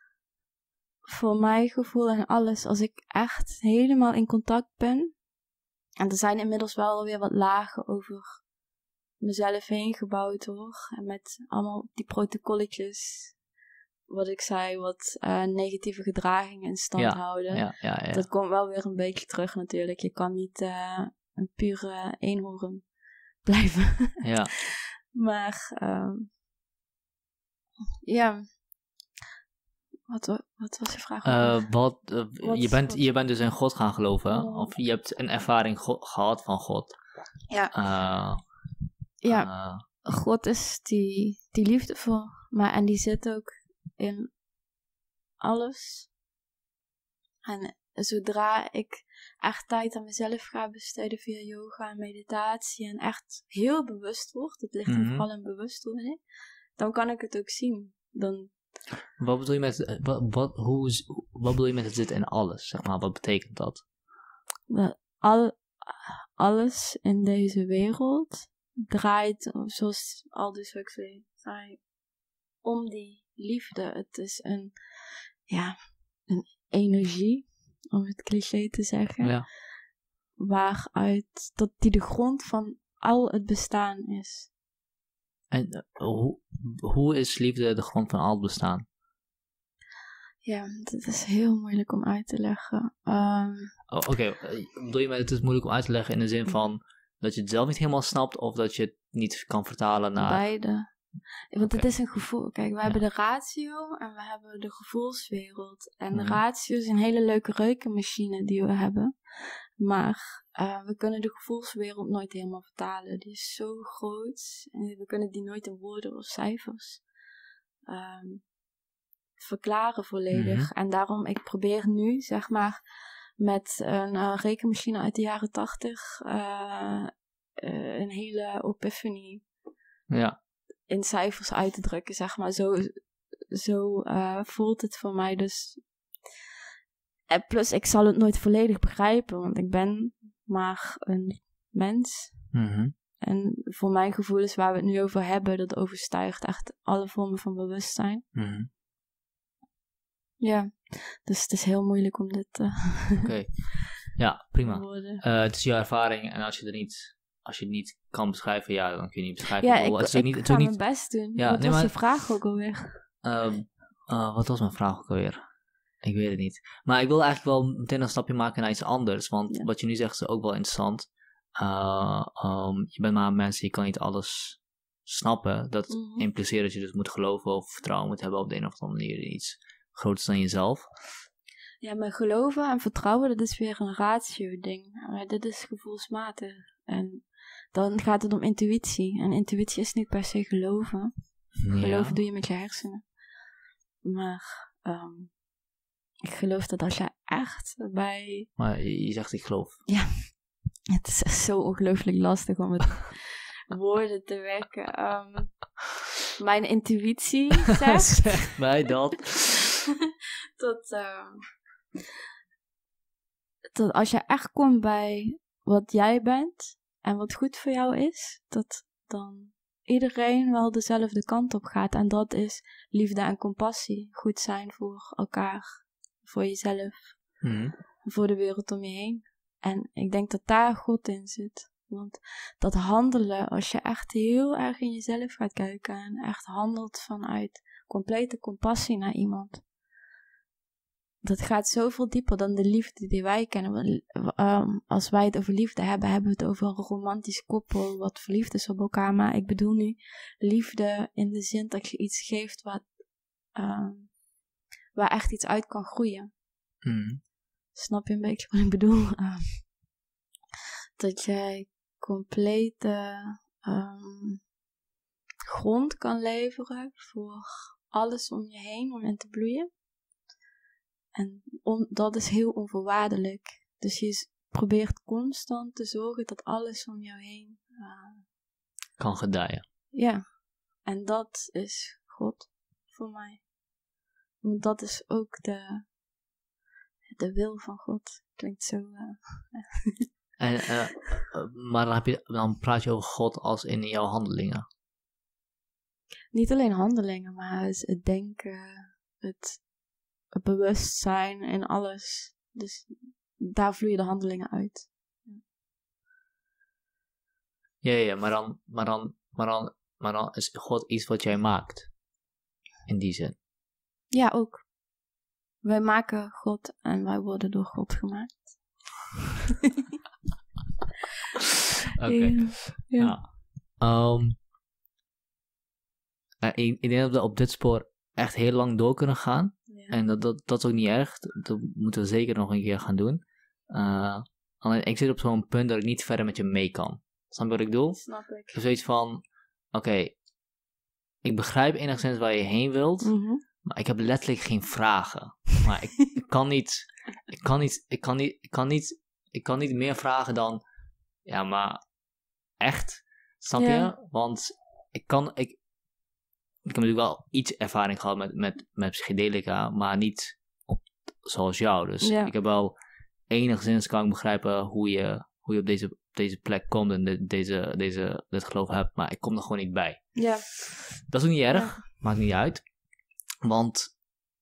B: voor mijn gevoel en alles, als ik echt helemaal in contact ben. En er zijn inmiddels wel weer wat lagen over mezelf heen gebouwd hoor. En met allemaal die protocolletjes, wat ik zei, wat uh, negatieve gedragingen in stand
A: ja,
B: houden.
A: Ja, ja, ja.
B: Dat komt wel weer een beetje terug natuurlijk. Je kan niet uh, een pure eenhoorn blijven.
A: Ja.
B: Maar, um, ja... Wat, wat was je vraag?
A: Uh, wat, uh, wat, je, bent, wat? je bent dus in God gaan geloven, oh. Of je hebt een ervaring go- gehad van God.
B: Ja.
A: Uh,
B: ja, uh, God is die, die liefde voor mij en die zit ook in alles. En zodra ik echt tijd aan mezelf ga besteden via yoga en meditatie en echt heel bewust word, het ligt mm-hmm. er vooral in bewustwording, dan kan ik het ook zien. Dan
A: Wat bedoel je met, wat, wat, hoe is, wat bedoel je met het zit in alles, zeg maar, wat betekent dat?
B: Al, alles in deze wereld draait, zoals Aldous Huxley zei, om die liefde. Het is een, ja, een energie, om het cliché te zeggen,
A: ja.
B: waaruit, dat die de grond van al het bestaan is.
A: En uh, hoe, hoe is liefde de grond van al het bestaan?
B: Ja, dat is heel moeilijk om uit te leggen. Um,
A: oh, Oké, okay. Bedoel je met het is moeilijk om uit te leggen in de zin van dat je het zelf niet helemaal snapt of dat je het niet kan vertalen naar...
B: Beide. Want okay. Het is een gevoel. Kijk, we ja. hebben de ratio en we hebben de gevoelswereld. En de mm. ratio is een hele leuke rekenmachine die we hebben. Maar uh, we kunnen de gevoelswereld nooit helemaal vertalen. Die is zo groot. En we kunnen die nooit in woorden of cijfers um, verklaren volledig. Mm-hmm. En daarom, ik probeer nu, zeg maar, met een uh, rekenmachine uit de jaren tachtig uh, uh, een hele epiphany
A: ja.
B: in cijfers uit te drukken, zeg maar. Zo, zo uh, voelt het voor mij dus. En plus, ik zal het nooit volledig begrijpen, want ik ben maar een mens.
A: Mm-hmm.
B: En voor mijn gevoelens waar we het nu over hebben, dat overstijgt echt alle vormen van bewustzijn.
A: Mm-hmm.
B: Ja, dus het is heel moeilijk om dit te
A: Oké, okay. Ja, prima.
B: Uh,
A: het is jouw ervaring en als je er niet, als je het niet kan beschrijven, ja, dan kun je niet beschrijven.
B: Ja, ik,
A: het is
B: ik
A: niet, het
B: ga
A: niet...
B: mijn best doen.
A: Ja,
B: wat
A: nee,
B: was
A: maar...
B: je vraag ook alweer?
A: Uh, uh, wat was mijn vraag ook alweer? Ik weet het niet. Maar ik wil eigenlijk wel meteen een stapje maken naar iets anders. Want ja. wat je nu zegt is ook wel interessant. Uh, um, je bent maar een mens, je kan niet alles snappen. Dat mm-hmm. impliceert dat je dus moet geloven of vertrouwen moet hebben op de een of andere manier in iets. groter is dan jezelf.
B: Ja, maar geloven en vertrouwen, dat is weer een ratio-ding. Maar dit is gevoelsmatig. En dan gaat het om intuïtie. En intuïtie is niet per se geloven.
A: Ja.
B: Geloven doe je met je hersenen. Maar um, ik geloof dat als je echt bij...
A: Maar je zegt ik geloof.
B: Ja, het is echt zo ongelooflijk lastig om het woorden te wekken. Um, mijn intuïtie zegt...
A: Zeg mij dat.
B: dat, uh, dat als je echt komt bij wat jij bent en wat goed voor jou is, dat dan iedereen wel dezelfde kant op gaat. En dat is liefde en compassie. Goed zijn voor elkaar, voor jezelf,
A: Mm.
B: voor de wereld om je heen. En ik denk dat daar God in zit. Want dat handelen, als je echt heel erg in jezelf gaat kijken en echt handelt vanuit complete compassie naar iemand, dat gaat zoveel dieper dan de liefde die wij kennen. Um, als wij het over liefde hebben, hebben we het over een romantisch koppel wat verliefd is op elkaar. Maar ik bedoel nu liefde in de zin dat je iets geeft wat, um, waar echt iets uit kan groeien.
A: Mm.
B: Snap je een beetje wat ik bedoel? Um, dat jij complete um, grond kan leveren voor alles om je heen om in te bloeien. En on, dat is heel onvoorwaardelijk. Dus je probeert constant te zorgen dat alles om jou heen uh,
A: kan gedijen.
B: Ja, en dat is God voor mij. Want dat is ook de, de wil van God. Klinkt zo... Uh,
A: en, uh, maar dan, heb je, dan praat je over God als in jouw handelingen.
B: Niet alleen handelingen, maar het, het denken, het... het bewustzijn en alles. Dus daar vloeien de handelingen uit.
A: Ja, ja, maar dan, maar dan, maar dan, maar dan is God iets wat jij maakt. In die zin.
B: Ja, ook. Wij maken God en wij worden door God gemaakt.
A: Oké. Okay.
B: Ja.
A: Ja. Um, uh, ik, ik denk dat we op dit spoor echt heel lang door kunnen gaan. Ja. En dat, dat, dat is ook niet erg. Dat, dat moeten we zeker nog een keer gaan doen. Uh, alleen ik zit op zo'n punt dat ik niet verder met je mee kan. Snap je wat ik bedoel?
B: Snap ik.
A: Dus zoiets van, oké, okay, ik begrijp enigszins waar je heen wilt,
B: mm-hmm.
A: maar ik heb letterlijk geen vragen. Maar ik, ik kan niet, ik kan niet, ik kan niet, ik kan niet, ik kan niet meer vragen dan, ja, maar echt, snap
B: ja.
A: je? Want ik kan, ik, ik heb natuurlijk wel iets ervaring gehad met, met, met psychedelica, maar niet op, zoals jou. Dus
B: ja.
A: ik heb wel enigszins kan ik begrijpen hoe je, hoe je op deze, op deze plek komt en de, deze, deze, dit geloof hebt, maar ik kom er gewoon niet bij.
B: Ja.
A: Dat is ook niet erg,
B: ja.
A: maakt niet uit. Want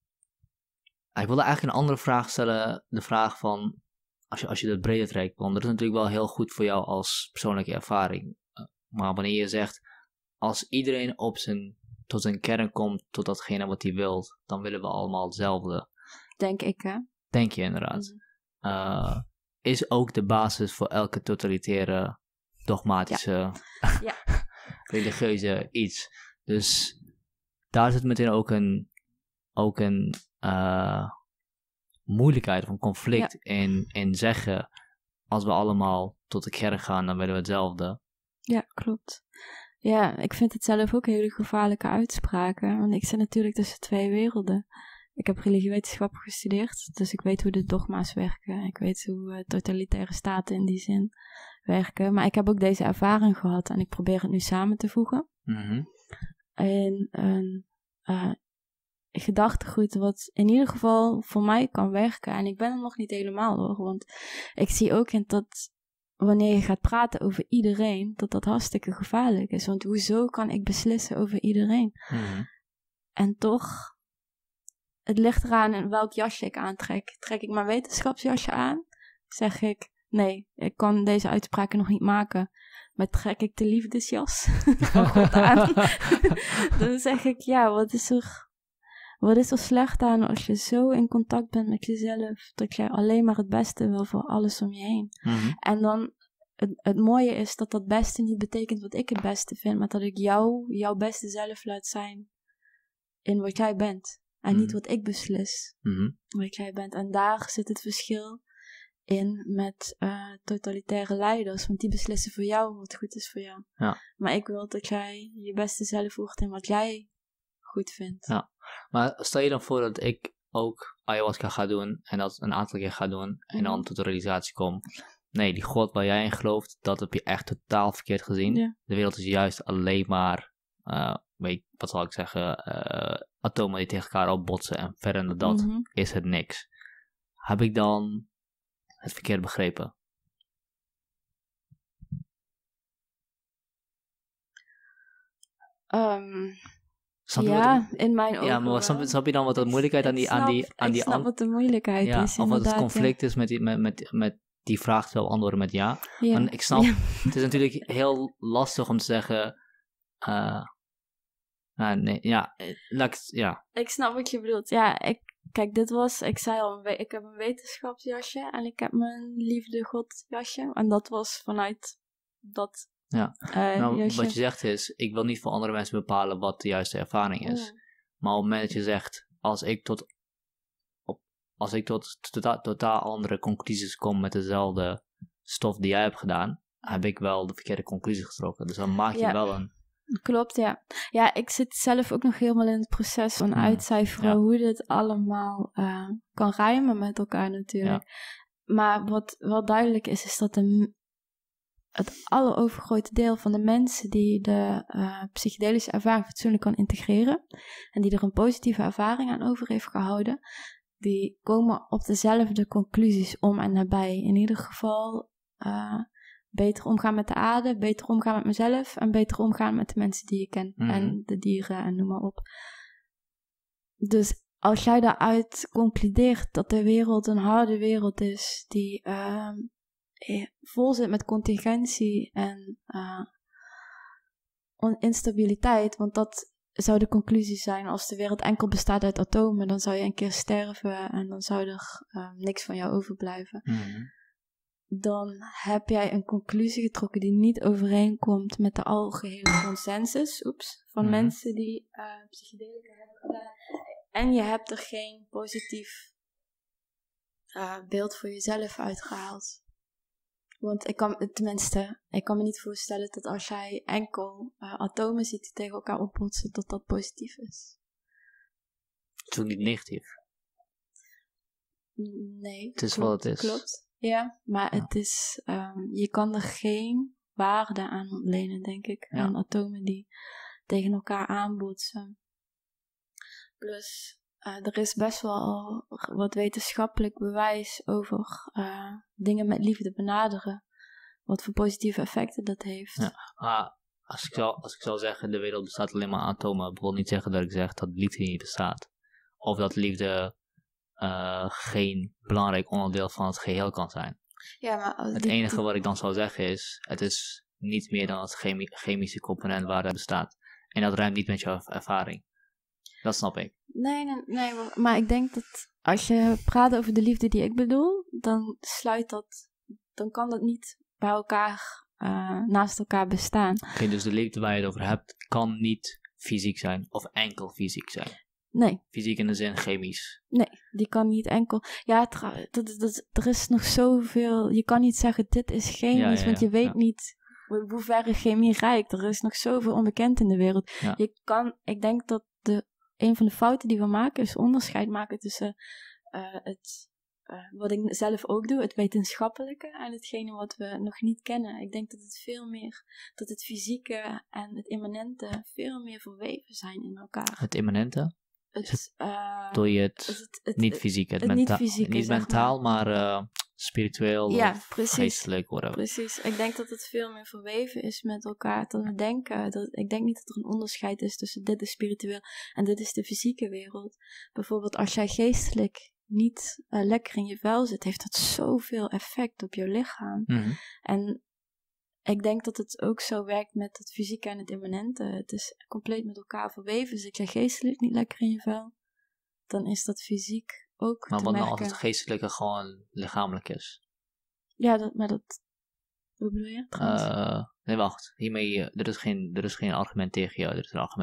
A: ik wilde eigenlijk een andere vraag stellen, de vraag van, als je, als je dat breder trekt, want dat is natuurlijk wel heel goed voor jou als persoonlijke ervaring. Maar wanneer je zegt, als iedereen op zijn, tot zijn kern komt, tot datgene wat hij wil, dan willen we allemaal hetzelfde.
B: Denk ik, hè?
A: Denk je inderdaad. Mm-hmm. Uh, is ook de basis voor elke totalitaire, dogmatische,
B: ja. ja.
A: religieuze iets. Dus daar zit meteen ook een, ook een uh, moeilijkheid of een conflict ja. in, in zeggen, als we allemaal tot de kern gaan, dan willen we hetzelfde.
B: Ja, klopt. Ja, ik vind het zelf ook hele gevaarlijke uitspraken, want ik zit natuurlijk tussen twee werelden. Ik heb religiewetenschap gestudeerd, dus ik weet hoe de dogma's werken. Ik weet hoe uh, totalitaire staten in die zin werken. Maar ik heb ook deze ervaring gehad en ik probeer het nu samen te voegen.
A: Mm-hmm.
B: In een uh, gedachtegoed wat in ieder geval voor mij kan werken. En ik ben er nog niet helemaal hoor, want ik zie ook in dat wanneer je gaat praten over iedereen, dat dat hartstikke gevaarlijk is. Want hoezo kan ik beslissen over iedereen?
A: Mm-hmm.
B: En toch... Het ligt eraan in welk jasje ik aantrek. Trek ik mijn wetenschapsjasje aan, zeg ik, nee, ik kan deze uitspraken nog niet maken. Maar trek ik de liefdesjas van God aan, dan zeg ik, ja, wat is er, wat is er slecht aan als je zo in contact bent met jezelf, dat jij alleen maar het beste wil voor alles om je heen.
A: Mm-hmm.
B: En dan, het, het mooie is dat dat beste niet betekent wat ik het beste vind, maar dat ik jou, jouw beste zelf laat zijn in wat jij bent. En
A: Mhm.
B: niet wat ik beslis.
A: Mhm.
B: Wie jij bent. En daar zit het verschil in met uh, totalitaire leiders. Want die beslissen voor jou wat goed is voor jou.
A: Ja.
B: Maar ik wil dat jij je beste zelf wordt in wat jij goed vindt.
A: Ja. Maar stel je dan voor dat ik ook ayahuasca ga doen. En dat een aantal keer ga doen. En
B: Mhm.
A: dan tot de realisatie kom. Nee, die God waar jij in gelooft, dat heb je echt totaal verkeerd gezien.
B: Ja.
A: De wereld is juist alleen maar, uh, weet, wat zal ik zeggen, uh, atomen die tegen elkaar opbotsen. En verder dan dat
B: Mhm.
A: is het niks. Heb ik dan het verkeerd begrepen?
B: Um,
A: snap je
B: ja,
A: wat,
B: in mijn ogen
A: Ja, maar snap, snap je dan wat de
B: ik,
A: moeilijkheid aan die...
B: ik snap,
A: aan die, aan
B: ik
A: die
B: snap
A: an-
B: wat de moeilijkheid
A: ja,
B: is,
A: of wat het
B: ja.
A: conflict is met die, met, met, met die vraag te wel antwoorden met ja.
B: Ja.
A: En ik snap,
B: ja.
A: het is natuurlijk heel lastig om te zeggen... Uh, uh, nee, ja, laat ik, ja.
B: Ik snap wat je bedoelt. Ja, ik, kijk, dit was, ik zei al, ik heb een wetenschapsjasje en ik heb mijn liefde God jasje. En dat was vanuit dat
A: Ja,
B: uh,
A: nou,
B: jasje.
A: wat je zegt is, ik wil niet voor andere mensen bepalen wat de juiste ervaring is. Mm. Maar op het moment dat je zegt, als ik tot, op, als ik tot totaal, totaal andere conclusies kom met dezelfde stof die jij hebt gedaan, heb ik wel de verkeerde conclusie getrokken. Dus dan maak je
B: ja.
A: wel een...
B: Klopt, ja. Ja, ik zit zelf ook nog helemaal in het proces van mm. uitcijferen ja. hoe dit allemaal uh, kan rijmen met elkaar natuurlijk. Ja. Maar wat wel duidelijk is, is dat de, het allerovergrote deel van de mensen die de uh, psychedelische ervaring fatsoenlijk kan integreren en die er een positieve ervaring aan over heeft gehouden, die komen op dezelfde conclusies om en nabij. In ieder geval... Uh, beter omgaan met de aarde, beter omgaan met mezelf en beter omgaan met de mensen die je kent mm-hmm. en de dieren en noem maar op. Dus als jij daaruit concludeert dat de wereld een harde wereld is die uh, vol zit met contingentie en uh, instabiliteit, want dat zou de conclusie zijn als de wereld enkel bestaat uit atomen, dan zou je een keer sterven en dan zou er uh, niks van jou overblijven.
A: Mm-hmm.
B: Dan heb jij een conclusie getrokken die niet overeenkomt met de algehele consensus oeps, van mm-hmm. mensen die uh, psychedelica hebben gedaan. En je hebt er geen positief uh, beeld voor jezelf uitgehaald. Want ik kan, tenminste, ik kan me niet voorstellen dat als jij enkel uh, atomen ziet die tegen elkaar opbotsen, dat dat positief is.
A: Het is ook niet negatief.
B: Nee,
A: het is
B: klopt,
A: wat het is.
B: Klopt. Ja, maar ja. het is, um, je kan er geen waarde aan ontlenen, denk ik. Ja. Aan atomen die tegen elkaar aanbotsen. Plus, uh, er is best wel wat wetenschappelijk bewijs over uh, dingen met liefde benaderen. Wat voor positieve effecten dat heeft.
A: Ja, maar als ik, zou, als ik zou zeggen, de wereld bestaat alleen maar aan atomen, dat wil niet zeggen dat ik zeg dat liefde niet bestaat. Of dat liefde... Uh, geen belangrijk onderdeel van het geheel kan zijn.
B: Ja, maar
A: het die, enige die... wat ik dan zou zeggen is, het is niet meer dan het chemi- chemische component waar het bestaat. En dat ruimt niet met jouw ervaring. Dat snap ik.
B: Nee, nee, nee, maar ik denk dat als je praat over de liefde die ik bedoel, dan sluit dat, dan kan dat niet bij elkaar, uh, naast elkaar bestaan.
A: Oké, okay, dus de liefde waar je het over hebt, kan niet fysiek zijn of enkel fysiek zijn.
B: Nee.
A: Fysiek in de zin chemisch.
B: Nee, die kan niet enkel... Ja, tra- dat, dat, er is nog zoveel... Je kan niet zeggen, dit is chemisch, ja, ja, ja, want je weet ja. niet hoe ver chemie reikt. Er is nog zoveel onbekend in de wereld. Ja. Je kan... Ik denk dat de, een van de fouten die we maken is onderscheid maken tussen uh, het... Uh, wat ik zelf ook doe, het wetenschappelijke en hetgene wat we nog niet kennen. Ik denk dat het veel meer... Dat het fysieke en het immanente veel meer verweven zijn in elkaar.
A: Het immanente?
B: Het, het, uh,
A: doe je het, het, het niet fysiek, het, het menta- niet, fysieke, niet mentaal, maar, maar uh, spiritueel
B: ja,
A: of
B: precies,
A: geestelijk, whatever.
B: Precies, ik denk dat het veel meer verweven is met elkaar dan we denken. Dat, ik denk niet dat er een onderscheid is tussen dit is spiritueel en dit is de fysieke wereld. Bijvoorbeeld als jij geestelijk niet uh, lekker in je vel zit, heeft dat zoveel effect op je lichaam.
A: Mm-hmm.
B: En ik denk dat het ook zo werkt met het fysieke en het immanente. Het is compleet met elkaar verweven. Zit je geestelijk niet lekker in je vel, dan is dat fysiek ook
A: maar
B: te
A: wat
B: merken.
A: nou als het geestelijke gewoon lichamelijk is?
B: Ja, dat, maar dat... Hoe bedoel je?
A: Uh, nee, wacht. Hiermee, er is, geen, er is geen argument tegen jou. Er is een argument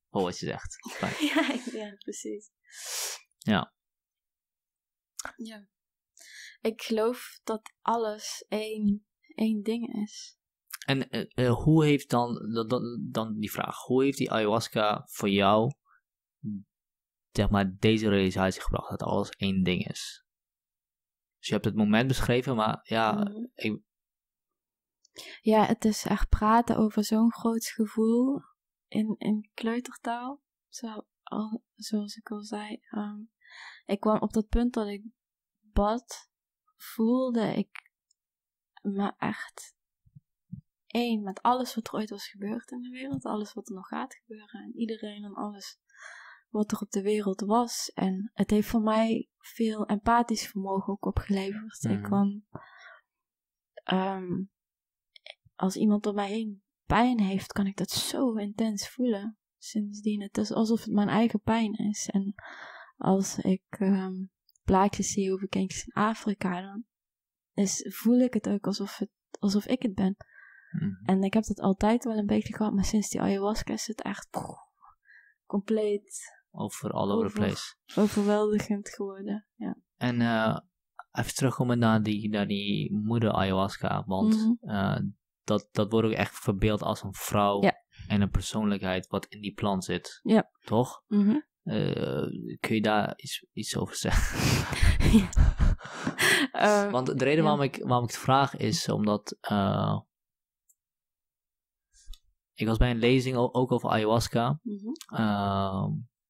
A: voor wat je zegt.
B: ja, ja, precies.
A: Ja.
B: Ja. Ik geloof dat alles één, één ding is.
A: En uh, uh, hoe heeft dan, dan, dan die vraag, hoe heeft die ayahuasca voor jou, zeg maar, deze realisatie gebracht dat alles één ding is? Dus je hebt het moment beschreven, maar ja... Mm. Ik...
B: Ja, het is echt praten over zo'n groot gevoel in, in kleutertaal. Zo, al, zoals ik al zei. Um, ik kwam op dat punt dat ik bad, voelde ik me echt één met alles wat er ooit was gebeurd in de wereld. Alles wat er nog gaat gebeuren. En iedereen en alles wat er op de wereld was. En het heeft voor mij veel empathisch vermogen ook opgeleverd. Mm. Ik kan... Um, als iemand om mij heen pijn heeft, kan ik dat zo intens voelen. Sindsdien, het is alsof het mijn eigen pijn is. En als ik um, plaatjes zie over kindjes in Afrika, dan is, voel ik het ook alsof, het, alsof ik het ben. Mm-hmm. En ik heb dat altijd wel een beetje gehad, maar sinds die ayahuasca is het echt poeh, compleet...
A: Over all over the place.
B: Overweldigend geworden, ja.
A: En uh, even terugkomen naar die, naar die moeder ayahuasca, want... Mm-hmm. Uh, Dat, dat wordt ook echt verbeeld als een vrouw ja. en een persoonlijkheid wat in die plant zit. Ja. Toch? Mm-hmm. Uh, kun je daar iets, iets over zeggen? ja. uh, Want de reden ja. waarom, ik, waarom ik het vraag is omdat... Uh, ik was bij een lezing ook over ayahuasca. Mm-hmm. Uh,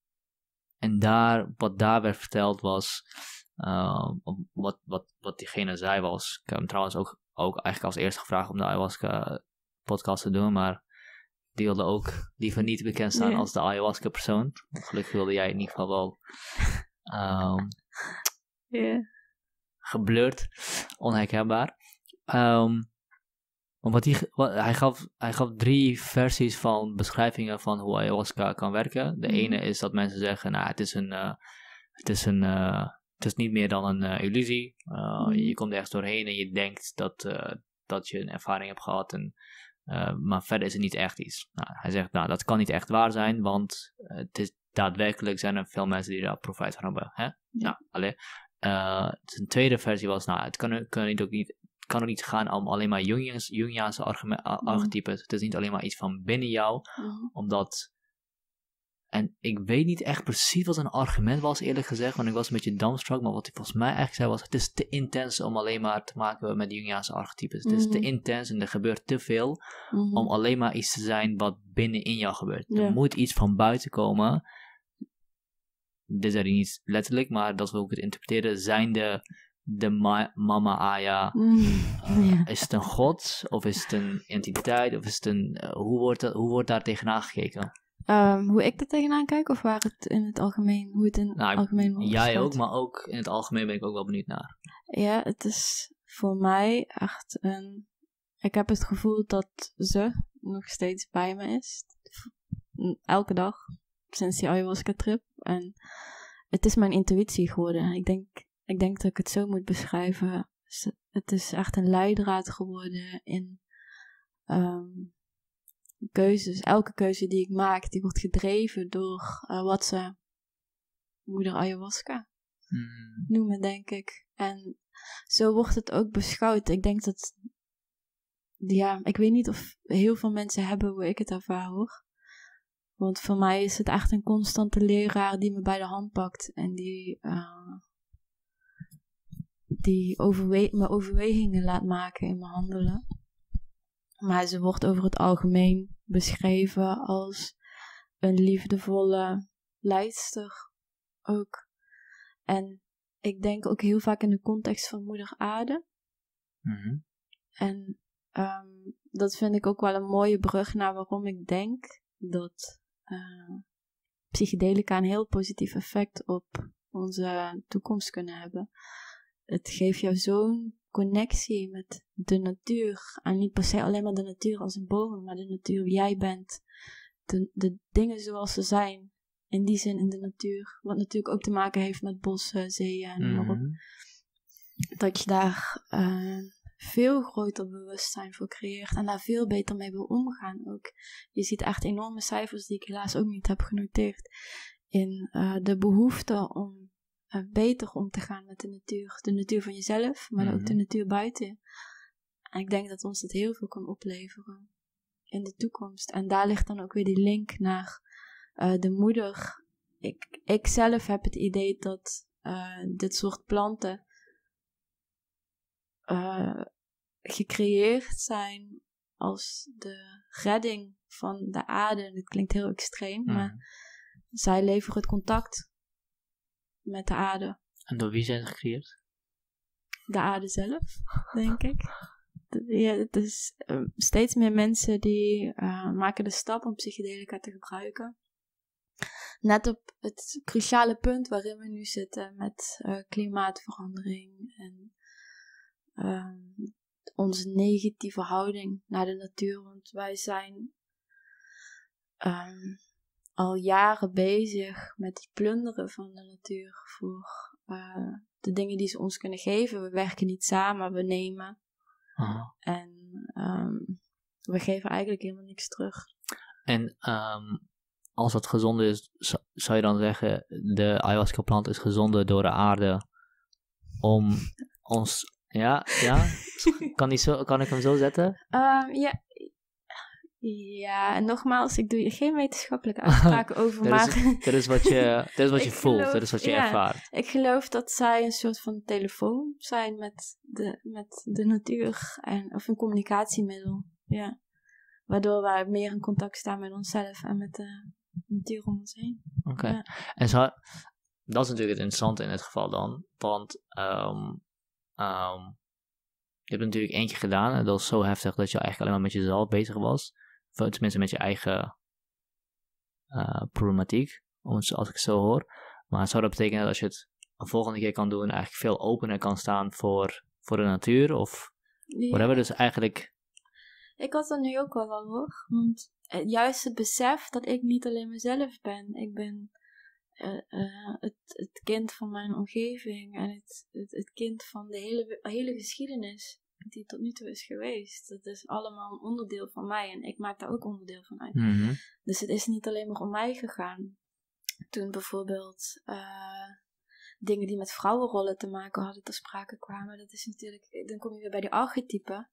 A: en daar, wat daar werd verteld was... Uh, wat, wat, wat diegene zei was... Ik heb hem trouwens ook... ook eigenlijk als eerste gevraagd om de ayahuasca podcast te doen, maar die wilde ook liever niet bekend staan yeah. als de ayahuasca persoon. Gelukkig wilde jij in ieder geval wel um, yeah. geblurred, onherkenbaar. Um, wat die, wat, hij, gaf, hij gaf drie versies van beschrijvingen van hoe ayahuasca kan werken. De mm-hmm. ene is dat mensen zeggen, nou het is een, uh, het is een uh, Het is niet meer dan een uh, illusie. Uh, mm. Je komt ergens doorheen en je denkt dat, uh, dat je een ervaring hebt gehad. En, uh, maar verder is het niet echt iets. Nou, hij zegt, nou, dat kan niet echt waar zijn. Want uh, het is, daadwerkelijk zijn er veel mensen die daar profijt van hebben. Hè? Ja. Nou, allee. Uh, zijn tweede versie was, nou, het kan, kan, niet ook niet, het kan ook niet gaan om alleen maar Jungians, Jungiaanse archetypes. Mm. Het is niet alleen maar iets van binnen jou. Mm. Omdat... En ik weet niet echt precies wat een argument was, eerlijk gezegd, want ik was een beetje dumbstruck, maar wat hij volgens mij eigenlijk zei was, het is te intens om alleen maar te maken hebben met Jungiaanse archetypes. Mm-hmm. Het is te intens en er gebeurt te veel mm-hmm. om alleen maar iets te zijn wat binnen in jou gebeurt. Yeah. Er moet iets van buiten komen. Dit zei hij niet letterlijk, maar dat wil ik het interpreteren, zijn de, de ma- mama Aya, mm, uh, yeah. is het een god, of is het een entiteit, of is het een, uh, hoe, wordt dat, hoe wordt daar tegenaan gekeken?
B: Um, hoe ik er tegenaan kijk, of waar het in het algemeen, hoe het in het
A: nou,
B: algemeen wordt
A: jij beschouwd? Ook, maar ook in het algemeen ben ik ook wel benieuwd naar.
B: Ja, het is voor mij echt een... Ik heb het gevoel dat ze nog steeds bij me is. Elke dag, sinds die ayahuasca trip. En het is mijn intuïtie geworden. Ik denk, ik denk dat ik het zo moet beschrijven. Het is echt een leidraad geworden in... Um, keuzes, elke keuze die ik maak, die wordt gedreven door uh, wat ze moeder ayahuasca mm. noemen, denk ik. En zo wordt het ook beschouwd. Ik denk dat, ja, ik weet niet of heel veel mensen hebben hoe ik het ervaar, hoor. Want voor mij is het echt een constante leraar die me bij de hand pakt en die, uh, die overwe- me overwegingen laat maken in mijn handelen. Maar ze wordt over het algemeen beschreven als een liefdevolle leidster ook. En ik denk ook heel vaak in de context van moeder aarde. Mm-hmm. En um, dat vind ik ook wel een mooie brug naar waarom ik denk dat uh, psychedelica een heel positief effect op onze toekomst kunnen hebben. Het geeft jou zo'n connectie met de natuur. En niet per se alleen maar de natuur als een boom, maar de natuur wie jij bent. De, de dingen zoals ze zijn. In die zin in de natuur. Wat natuurlijk ook te maken heeft met bossen, zeeën en mm-hmm. maar op. Dat je daar uh, veel groter bewustzijn voor creëert en daar veel beter mee wil omgaan ook. Je ziet echt enorme cijfers die ik helaas ook niet heb genoteerd in uh, de behoefte om uh, beter om te gaan met de natuur. De natuur van jezelf, maar mm-hmm. ook de natuur buiten. En ik denk dat ons dat heel veel kan opleveren in de toekomst. En daar ligt dan ook weer die link naar uh, de moeder. Ik, ik zelf heb het idee dat uh, dit soort planten uh, gecreëerd zijn als de redding van de aarde. Dat klinkt heel extreem, mm. maar zij leveren het contact met de aarde.
A: En door wie zijn ze gecreëerd?
B: De aarde zelf, denk ik. Ja, het is uh, steeds meer mensen die uh, maken de stap om psychedelica te gebruiken. Net op het cruciale punt waarin we nu zitten met uh, klimaatverandering en uh, onze negatieve houding naar de natuur. Want wij zijn um, al jaren bezig met het plunderen van de natuur voor uh, de dingen die ze ons kunnen geven. We werken niet samen, we nemen. Aha. En um, we geven eigenlijk helemaal niks terug.
A: En um, als het gezonde is, zou je dan zeggen, de ayahuasca plant is gezonde door de aarde om ons, ja, ja, kan, die zo, kan ik hem zo zetten?
B: Um, ja, ja, en nogmaals, ik doe hier geen wetenschappelijke uitspraken over,
A: dat
B: maar...
A: Is, dat is wat je, dat is wat je voelt, geloof, dat is wat je ja, ervaart.
B: Ik geloof dat zij een soort van telefoon zijn met de, met de natuur, en, of een communicatiemiddel, ja. Waardoor wij meer in contact staan met onszelf en met de natuur om ons heen.
A: Oké, okay. ja. En zo, dat is natuurlijk het interessante in dit geval dan, want um, um, je hebt natuurlijk eentje gedaan en dat was zo heftig dat je eigenlijk alleen maar met jezelf bezig was. Of tenminste met je eigen uh, problematiek, als ik het zo hoor. Maar zou dat betekenen dat als je het een volgende keer kan doen, eigenlijk veel opener kan staan voor, voor de natuur? Of ja. whatever, dus eigenlijk...
B: Ik had dat nu ook wel al hoor. Want juist het besef dat ik niet alleen mezelf ben. Ik ben uh, uh, het, het kind van mijn omgeving. En het, het, het kind van de hele, hele geschiedenis die tot nu toe is geweest. Dat is allemaal een onderdeel van mij. En ik maak daar ook onderdeel van uit.
A: Mm-hmm.
B: Dus het is niet alleen maar om mij gegaan. Toen bijvoorbeeld uh, dingen die met vrouwenrollen te maken hadden ter sprake kwamen. Dat is natuurlijk, dan kom je weer bij die archetypen.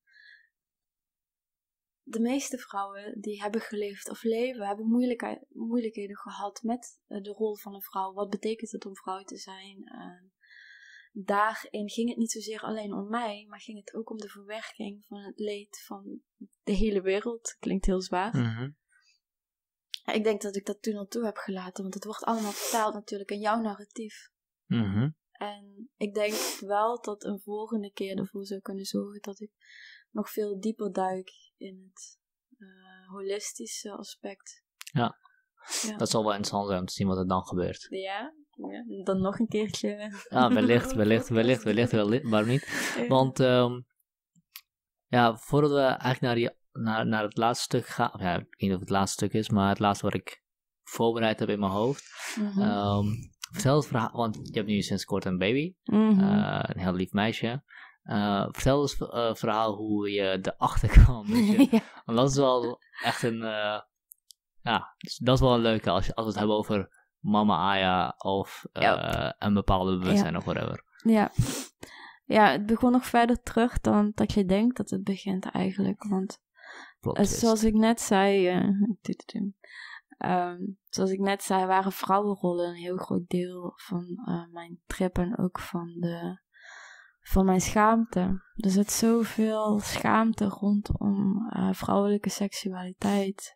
B: De meeste vrouwen die hebben geleefd of leven, hebben moeilijkheden gehad met de rol van een vrouw. Wat betekent het om vrouw te zijn? Uh, daarin ging het niet zozeer alleen om mij, maar ging het ook om de verwerking van het leed van de hele wereld. Klinkt heel zwaar.
A: Mm-hmm.
B: Ik denk dat ik dat toen al toe heb gelaten, want het wordt allemaal vertaald natuurlijk in jouw narratief.
A: Mm-hmm.
B: En ik denk wel dat een volgende keer ervoor zou kunnen zorgen dat ik nog veel dieper duik in het uh, holistische aspect.
A: Ja. ja, dat zal wel interessant zijn om te zien wat er dan gebeurt.
B: Ja, ja. Dan nog een keertje.
A: Ah, wellicht, wellicht, wellicht, wellicht, wellicht, waarom niet? Ja. Want, um, ja, voordat we eigenlijk naar, die, naar, naar het laatste stuk gaan, ja, ik weet niet of het laatste stuk is, maar het laatste wat ik voorbereid heb in mijn hoofd.
B: Mm-hmm.
A: Um, vertel het verhaal, want je hebt nu sinds kort een baby,
B: mm-hmm.
A: uh, een heel lief meisje. Uh, vertel eens het uh, verhaal hoe je erachter kwam. Je, ja. Want dat is wel echt een... Uh, ja, dat is wel een leuke als, je, als we het hebben over Mama Aya of uh, ja. een bepaalde bewustzijn ja. of whatever.
B: Ja. ja, het begon nog verder terug dan dat je denkt dat het begint eigenlijk. Want uh, zoals ik net zei... Uh, um, zoals ik net zei, waren vrouwenrollen een heel groot deel van uh, mijn trip en ook van de... van mijn schaamte. Er zit zoveel schaamte rondom uh, vrouwelijke seksualiteit.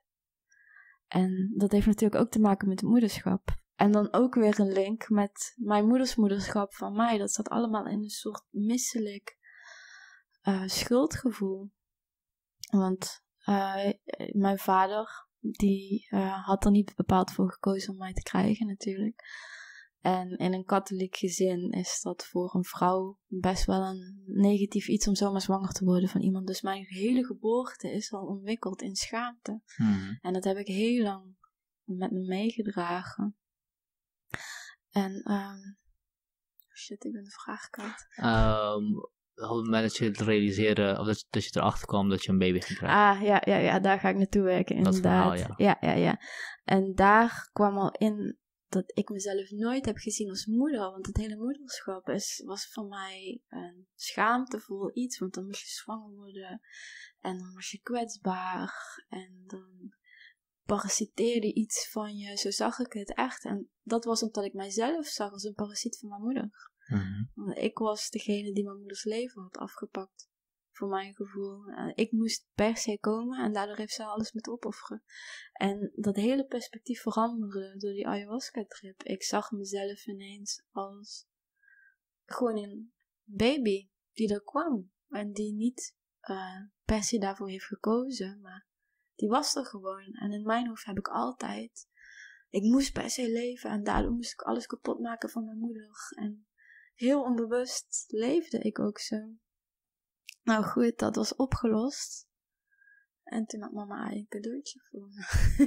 B: En dat heeft natuurlijk ook te maken met het moederschap. En dan ook weer een link met mijn moeders moederschap van mij. Dat zat allemaal in een soort misselijk uh, schuldgevoel. Want uh, mijn vader, die uh, had er niet bepaald voor gekozen om mij te krijgen natuurlijk. En in een katholiek gezin is dat voor een vrouw best wel een negatief iets om zomaar zwanger te worden van iemand. Dus mijn hele geboorte is al ontwikkeld in schaamte.
A: Hmm.
B: En dat heb ik heel lang met me meegedragen. En, um, shit, ik ben de vraag kwijt.
A: Um, op het moment dat je het realiseerde, of dat, dat je erachter kwam dat je een baby ging krijgen.
B: Ah, ja, ja, ja, daar ga ik naartoe werken, inderdaad.
A: Dat verhaal, ja.
B: ja, ja, ja. En daar kwam al in dat ik mezelf nooit heb gezien als moeder, want het hele moederschap is, was voor mij een schaamtevol iets, want dan moest je zwanger worden en dan was je kwetsbaar en dan parasiteerde iets van je, zo zag ik het echt. En dat was omdat ik mijzelf zag als een parasiet van mijn moeder.
A: Mm-hmm.
B: Want ik was degene die mijn moeders leven had afgepakt. Voor mijn gevoel. Uh, ik moest per se komen en daardoor heeft ze alles moeten opofferen. En dat hele perspectief veranderde door die ayahuasca trip. Ik zag mezelf ineens als gewoon een baby die er kwam. En die niet uh, per se daarvoor heeft gekozen. Maar die was er gewoon. En in mijn hoofd heb ik altijd, ik moest per se leven. En daardoor moest ik alles kapot maken van mijn moeder. En heel onbewust leefde ik ook zo. Nou goed, dat was opgelost. En toen had mama een cadeautje voor me.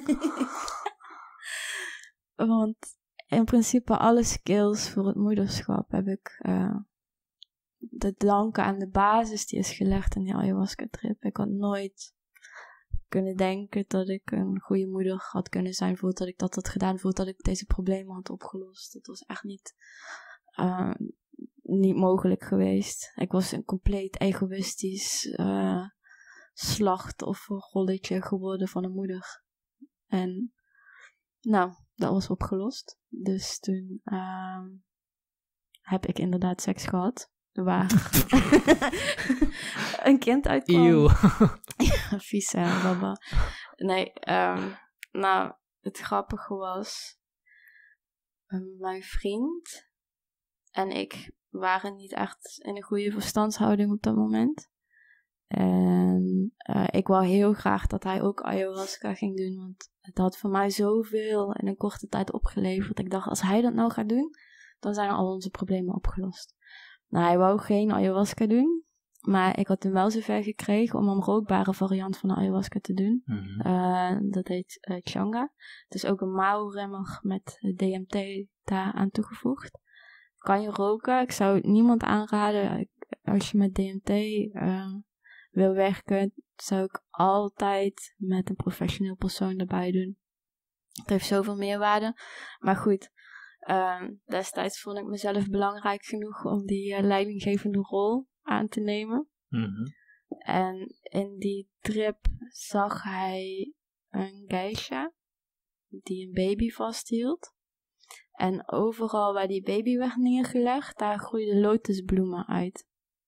B: Want in principe alle skills voor het moederschap heb ik uh, te danken aan de basis die is gelegd in die ayahuasca trip. Ik had nooit kunnen denken dat ik een goede moeder had kunnen zijn voordat ik dat had gedaan, voordat ik deze problemen had opgelost. Het was echt niet... Uh, niet mogelijk geweest. Ik was een compleet egoïstisch uh, slachtofferrolletje geworden van een moeder. En nou, dat was opgelost. Dus toen uh, heb ik inderdaad seks gehad. Waar een kind uitkwam.
A: Eeuw.
B: Ja, vies hè, baba. Nee, um, nou, het grappige was, um, mijn vriend en ik waren niet echt in een goede verstandshouding op dat moment. En uh, ik wou heel graag dat hij ook ayahuasca ging doen, want het had voor mij zoveel in een korte tijd opgeleverd. Ik dacht, als hij dat nou gaat doen, dan zijn al onze problemen opgelost. Nou, hij wou geen ayahuasca doen, maar ik had hem wel zover gekregen om een rookbare variant van de ayahuasca te doen. Mm-hmm. Uh, dat heet uh, Changa. Het is ook een mouwremmer met D M T daar aan toegevoegd. Kan je roken? Ik zou het niemand aanraden. Als je met D M T uh, wil werken, zou ik altijd met een professioneel persoon erbij doen. Het heeft zoveel meerwaarde. Maar goed, uh, destijds vond ik mezelf belangrijk genoeg om die uh, leidinggevende rol aan te nemen. Mm-hmm. En in die trip zag hij een geisha die een baby vasthield. En overal waar die baby werd neergelegd, daar groeiden lotusbloemen uit.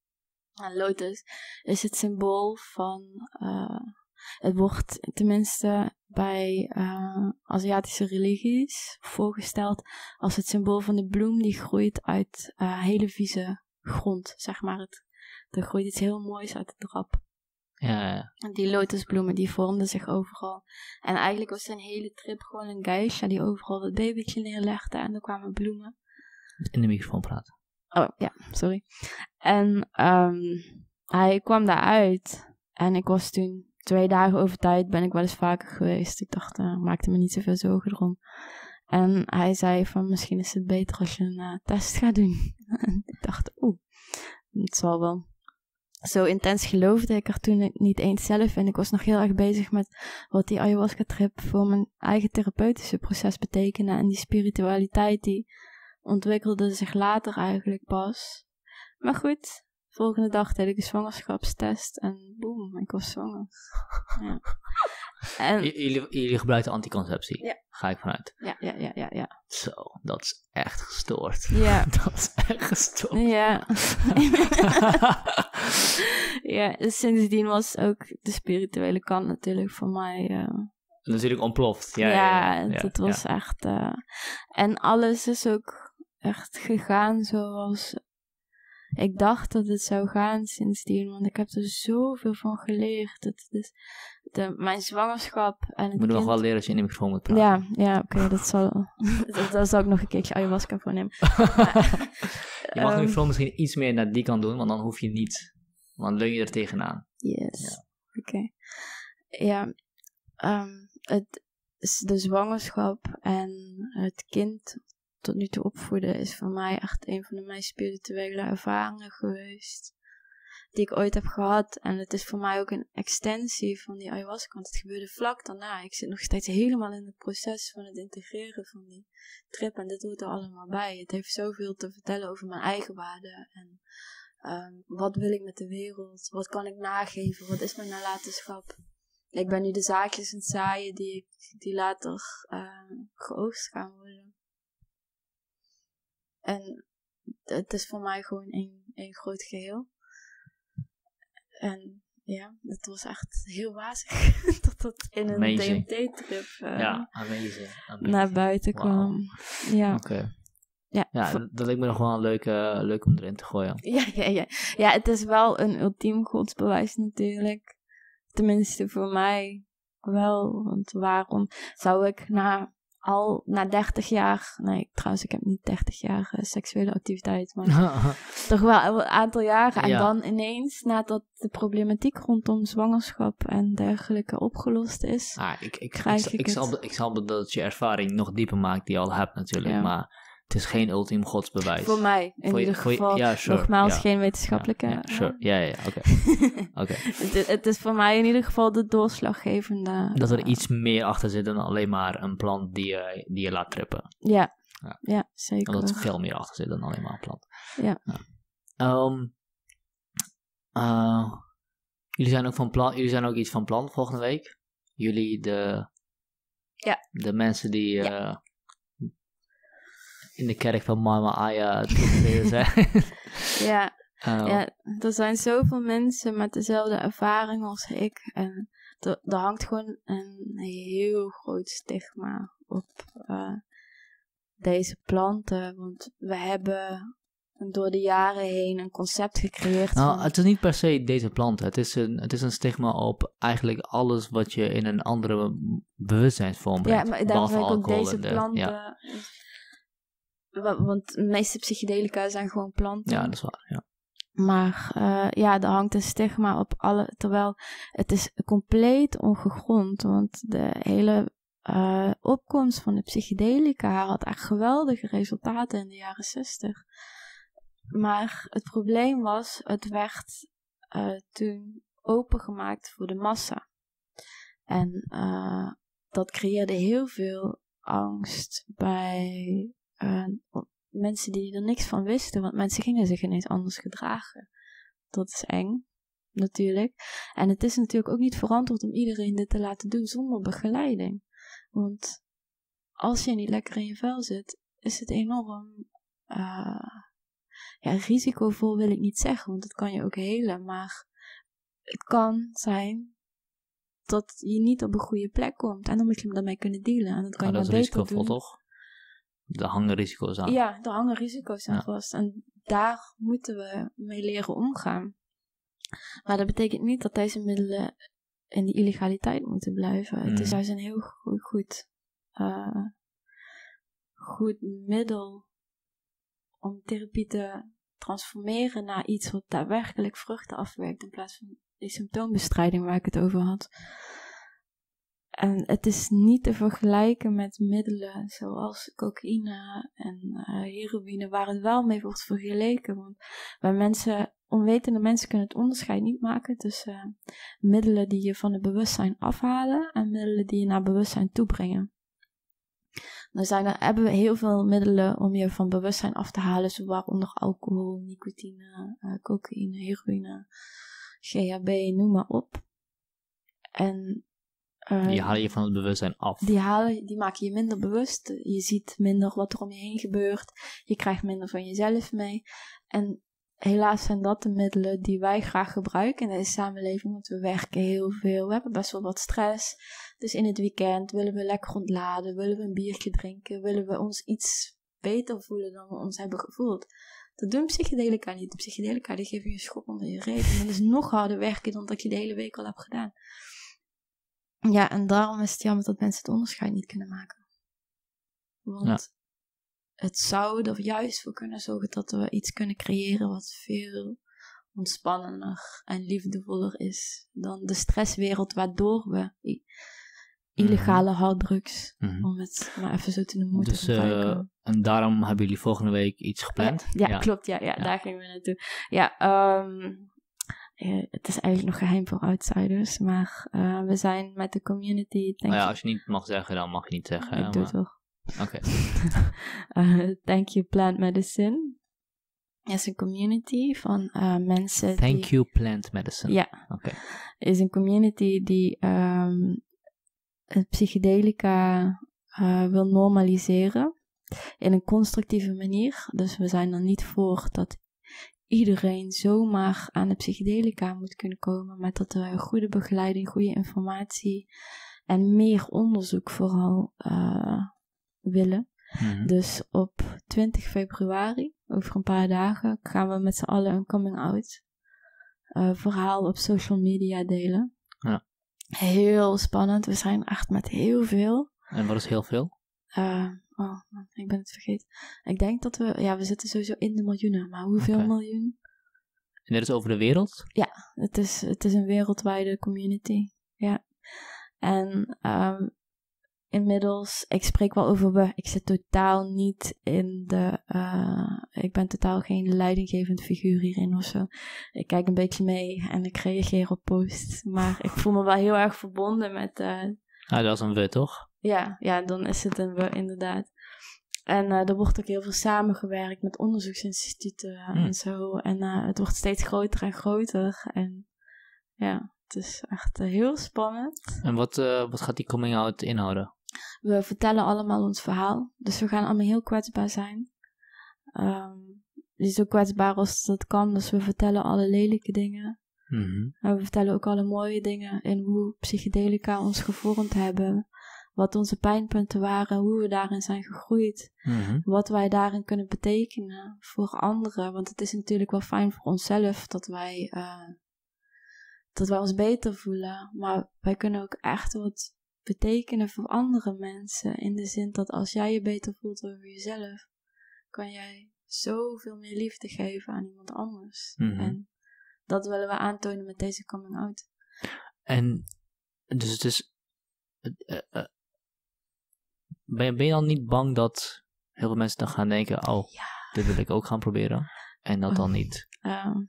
B: En lotus is het symbool van, uh, het wordt tenminste bij uh, Aziatische religies voorgesteld als het symbool van de bloem die groeit uit uh, hele vieze grond, zeg maar. Het, er groeit iets heel moois uit de drap.
A: Ja, ja.
B: En die lotusbloemen die vormden zich overal. En eigenlijk was zijn hele trip gewoon een geisha die overal het babytje neerlegde en er kwamen bloemen.
A: In de microfoon praten.
B: Oh, ja, sorry. En um, hij kwam daaruit en ik was toen twee dagen over tijd, ben ik wel eens vaker geweest. Ik dacht, uh, maakte me niet zoveel zorgen erom. En hij zei van, misschien is het beter als je een uh, test gaat doen. En ik dacht, oeh, het zal wel. Zo intens geloofde ik er toen niet eens zelf en ik was nog heel erg bezig met wat die ayahuasca trip voor mijn eigen therapeutische proces betekende. En die spiritualiteit die ontwikkelde zich later eigenlijk pas. Maar goed, volgende dag deed ik een zwangerschapstest en boem, ik was zwanger. Ja. En,
A: J- jullie, jullie gebruikten anticonceptie?
B: Ja.
A: Ga ik vanuit.
B: Ja, ja, ja, ja, ja.
A: Zo, dat is echt gestoord.
B: Ja.
A: Dat is echt gestoord.
B: Ja. Ja, dus sindsdien was ook de spirituele kant natuurlijk voor mij... Uh,
A: natuurlijk ontploft. Ja,
B: ja,
A: ja, ja, ja,
B: dat was
A: ja.
B: echt... Uh, en alles is ook echt gegaan zoals ik dacht dat het zou gaan sindsdien. Want ik heb er zoveel van geleerd. Het, dus de, mijn zwangerschap en het
A: Je moet
B: kind...
A: nog wel leren als je in de microfoon moet praten.
B: Ja, ja oké, okay, dat zal... dat, daar zal ik nog een keertje ayahuasca voor nemen. Maar,
A: je mag de
B: um,
A: microfoon misschien iets meer naar die kant doen, want dan hoef je niet... Want leun je er tegenaan.
B: Yes.
A: Ja.
B: Oké. Okay. Ja, um, het, de zwangerschap en het kind tot nu toe opvoeden is voor mij echt een van de meest spirituele ervaringen geweest. die ik ooit heb gehad. En het is voor mij ook een extensie van die ayahuasca. Want het gebeurde vlak daarna. Ik zit nog steeds helemaal in het proces van het integreren van die trip. En dit hoort er allemaal bij. Het heeft zoveel te vertellen over mijn eigen waarde. En um, wat wil ik met de wereld? Wat kan ik nageven? Wat is mijn nalatenschap? Ik ben nu de zaadjes aan het zaaien die, ik, die later uh, geoogst gaan worden. En het is voor mij gewoon één, één groot geheel. En ja, het was echt heel wazig dat dat in een D M T-trip uh,
A: ja, amazing, amazing.
B: naar buiten kwam. Wow. Ja.
A: Oké. Okay.
B: Ja,
A: ja
B: voor...
A: dat lijkt me nog wel een leuk, uh, leuk om erin te gooien.
B: Ja, ja, ja. Ja, het is wel een ultiem godsbewijs natuurlijk. Tenminste voor mij wel. Want waarom zou ik na al na dertig jaar... Nee, trouwens, ik heb niet dertig jaar uh, seksuele activiteit. Maar toch wel een aantal jaren. En ja. dan ineens, nadat de problematiek rondom zwangerschap en dergelijke opgelost is...
A: Ah, ik, ik, ik, ik, ik, zal, ik zal dat het je ervaring nog dieper maakt die je al hebt natuurlijk. Ja. Maar het is geen ultiem godsbewijs.
B: Voor mij, in voor ieder je, geval. Je, ja, sure, nogmaals, ja. geen wetenschappelijke...
A: Ja, ja, sure. ja, ja, oké. Okay. okay.
B: het, het is voor mij in ieder geval de doorslaggevende...
A: Dat er uh, iets meer achter zit dan alleen maar een plant die je, die je laat trippen.
B: Ja, ja. ja zeker.
A: Dat er veel meer achter zit dan alleen maar een plant.
B: Ja.
A: ja. Um, uh, jullie, zijn ook van plan, jullie zijn ook iets van plan volgende week? Jullie, de,
B: ja.
A: de mensen die... Uh, ja. in de kerk van Mama Aya te zijn.
B: ja, uh, ja, er zijn zoveel mensen met dezelfde ervaring als ik. En er, er hangt gewoon een heel groot stigma op uh, deze planten. Want we hebben door de jaren heen een concept gecreëerd.
A: Nou,
B: van...
A: het is niet per se deze planten. Het is een, het is een stigma op eigenlijk alles wat je in een andere bewustzijnsvorm brengt.
B: Ja, maar daarom vind ik ook deze de, planten... Ja. Want de meeste psychedelica zijn gewoon planten.
A: Ja, dat is waar, ja.
B: Maar uh, ja, er hangt een stigma op alle... Terwijl het is compleet ongegrond. Want de hele uh, opkomst van de psychedelica had echt geweldige resultaten in de jaren zestig. Maar het probleem was, het werd uh, toen opengemaakt voor de massa. En uh, dat creëerde heel veel angst bij... Uh, mensen die er niks van wisten, want mensen gingen zich ineens anders gedragen. Dat is eng, natuurlijk. En het is natuurlijk ook niet verantwoord om iedereen dit te laten doen zonder begeleiding. Want als je niet lekker in je vel zit, is het enorm uh, ja, risicovol wil ik niet zeggen, want dat kan je ook helen. Maar het kan zijn dat je niet op een goede plek komt en dan moet je daarmee kunnen dealen. En dat kan
A: ah,
B: je
A: dat
B: maar
A: is
B: beter
A: risicovol,
B: doen.
A: Toch? Er hangen risico's aan.
B: Ja, er hangen risico's aan
A: ja.
B: vast. En daar moeten we mee leren omgaan. Maar dat betekent niet dat deze middelen in die illegaliteit moeten blijven. Mm. Het is juist een heel goed, goed, uh, goed middel om therapie te transformeren naar iets wat daadwerkelijk vruchten afwerkt. In plaats van die symptoombestrijding waar ik het over had. En het is niet te vergelijken met middelen zoals cocaïne en uh, heroïne, waar het wel mee wordt vergeleken. Want bij mensen, onwetende mensen kunnen het onderscheid niet maken tussen uh, middelen die je van het bewustzijn afhalen en middelen die je naar bewustzijn toebrengen. Dan zijn er, hebben we heel veel middelen om je van bewustzijn af te halen, zo waaronder alcohol, nicotine, uh, cocaïne, heroïne, G H B, noem maar op. En
A: Uh, die halen je van het bewustzijn af.
B: Die, halen, die maken je minder bewust. Je ziet minder wat er om je heen gebeurt. Je krijgt minder van jezelf mee. En helaas zijn dat de middelen die wij graag gebruiken in deze samenleving. Want we werken heel veel. We hebben best wel wat stress. Dus in het weekend willen we lekker ontladen. Willen we een biertje drinken. Willen we ons iets beter voelen dan we ons hebben gevoeld. Dat doen psychedelica niet. De psychedelica die geven je een schop onder je reet. En dat is nog harder werken dan dat je de hele week al hebt gedaan. Ja, en daarom is het jammer dat mensen het onderscheid niet kunnen maken. Want ja. het zou er juist voor kunnen zorgen dat we iets kunnen creëren wat veel ontspannender en liefdevoller is dan de stresswereld waardoor we i- illegale mm-hmm. harddrugs, mm-hmm. om het maar even zo te noemen, moeten
A: dus, gebruiken. Uh, en daarom hebben jullie volgende week iets gepland?
B: Ja, ja, ja. klopt, ja, ja, ja, daar gingen we naartoe. Ja, um, uh, het is eigenlijk nog geheim voor outsiders, maar uh, we zijn met de community... Denk
A: oh ja, als je niet mag zeggen, dan mag je niet zeggen.
B: Ik
A: hè,
B: doe
A: maar...
B: het toch.
A: Oké.
B: Okay. uh, Thank You Plant Medicine is een community van uh, mensen
A: Thank
B: die...
A: You Plant Medicine.
B: Ja.
A: Oké. Okay.
B: Is een community die um, psychedelica uh, wil normaliseren in een constructieve manier. Dus we zijn er niet voor dat iedereen zomaar aan de psychedelica moet kunnen komen, maar dat we goede begeleiding, goede informatie en meer onderzoek vooral uh, willen. Mm-hmm. Dus op twintig februari, over een paar dagen, gaan we met z'n allen een coming-out uh, verhaal op social media delen.
A: Ja.
B: Heel spannend, we zijn echt met heel veel.
A: En wat is heel veel?
B: Uh, oh, ik ben het vergeten. Ik denk dat we, ja, we zitten sowieso in de miljoenen, maar hoeveel okay. miljoen?
A: En dit is over de wereld?
B: Ja, het is, het is een wereldwijde community. Ja. En um, inmiddels, ik spreek wel over we, ik zit totaal niet in de, uh, ik ben totaal geen leidinggevend figuur hierin of zo. Ik kijk een beetje mee en ik reageer op posts, maar ik voel me wel heel erg verbonden met... Uh,
A: ah, dat is een we, toch?
B: Ja, ja, dan is het een we, inderdaad. En uh, er wordt ook heel veel samengewerkt met onderzoeksinstituten uh, hmm. en zo. En uh, het wordt steeds groter en groter. En ja, het is echt uh, heel spannend.
A: En wat, uh, wat gaat die coming out inhouden?
B: We vertellen allemaal ons verhaal. Dus we gaan allemaal heel kwetsbaar zijn. Um, zo kwetsbaar als dat kan. Dus we vertellen alle lelijke dingen.
A: Mm-hmm.
B: En we vertellen ook alle mooie dingen. En hoe psychedelica ons gevormd hebben. Wat onze pijnpunten waren, hoe we daarin zijn gegroeid.
A: Mm-hmm.
B: Wat wij daarin kunnen betekenen voor anderen. Want het is natuurlijk wel fijn voor onszelf dat wij, uh, dat wij ons beter voelen. Maar wij kunnen ook echt wat betekenen voor andere mensen. In de zin dat als jij je beter voelt over jezelf, kan jij zoveel meer liefde geven aan iemand anders.
A: Mm-hmm.
B: En dat willen we aantonen met deze coming out.
A: En dus het is... Uh, uh, Ben je, ben je dan niet bang dat heel veel mensen dan gaan denken, oh,
B: ja.
A: dit wil ik ook gaan proberen? En dat dan niet?
B: Um,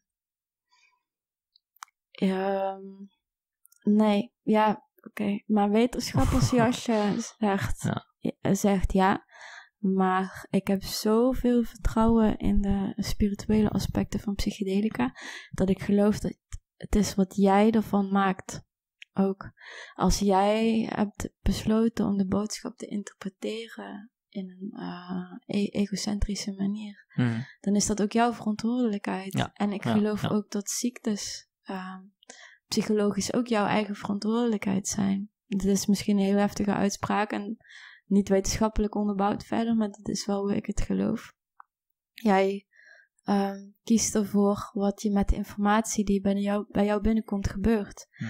B: um, nee, ja, oké. Okay. Maar wetenschappersjasje zegt, ja. zegt ja. Maar ik heb zoveel vertrouwen in de spirituele aspecten van psychedelica, dat ik geloof dat het is wat jij ervan maakt. Ook als jij hebt besloten om de boodschap te interpreteren in een uh, e- egocentrische manier,
A: mm.
B: dan is dat ook jouw verantwoordelijkheid.
A: Ja.
B: En ik
A: ja,
B: geloof
A: ja.
B: ook dat ziektes uh, psychologisch ook jouw eigen verantwoordelijkheid zijn. Dit is misschien een heel heftige uitspraak en niet wetenschappelijk onderbouwd verder, maar dat is wel hoe ik het geloof. Jij um, kiest ervoor wat je met de informatie die bij jou, bij jou binnenkomt gebeurt.
A: Mm.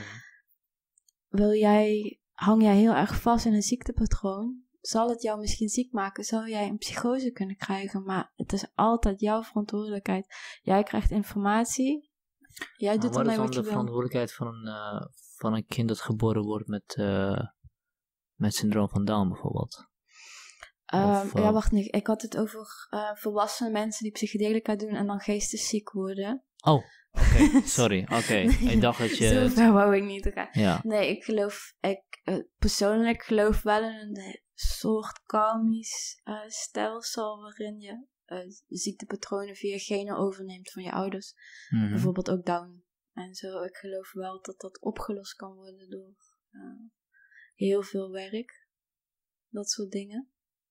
B: Wil jij, hang jij heel erg vast in een ziektepatroon, zal het jou misschien ziek maken, zal jij een psychose kunnen krijgen, maar het is altijd jouw verantwoordelijkheid. Jij krijgt informatie, jij doet ermee wat je wil.
A: Wat is dan de verantwoordelijkheid van een, uh, van een kind dat geboren wordt met, uh, met syndroom van Down bijvoorbeeld?
B: Um,
A: of, uh,
B: ja, wacht niet. Ik had het over uh, volwassen mensen die psychedelica doen en dan geestesziek worden.
A: Oh. Oké, okay, sorry. Oké, okay. nee, ik dacht dat je...
B: Zo ver wou ik niet gaan.
A: Ja.
B: Nee, ik geloof... Ik uh, persoonlijk geloof wel in een soort karmisch uh, stelsel waarin je uh, ziektepatronen via genen overneemt van je ouders. Mm-hmm. Bijvoorbeeld ook Down. En zo, ik geloof wel dat dat opgelost kan worden door uh, heel veel werk. Dat soort dingen.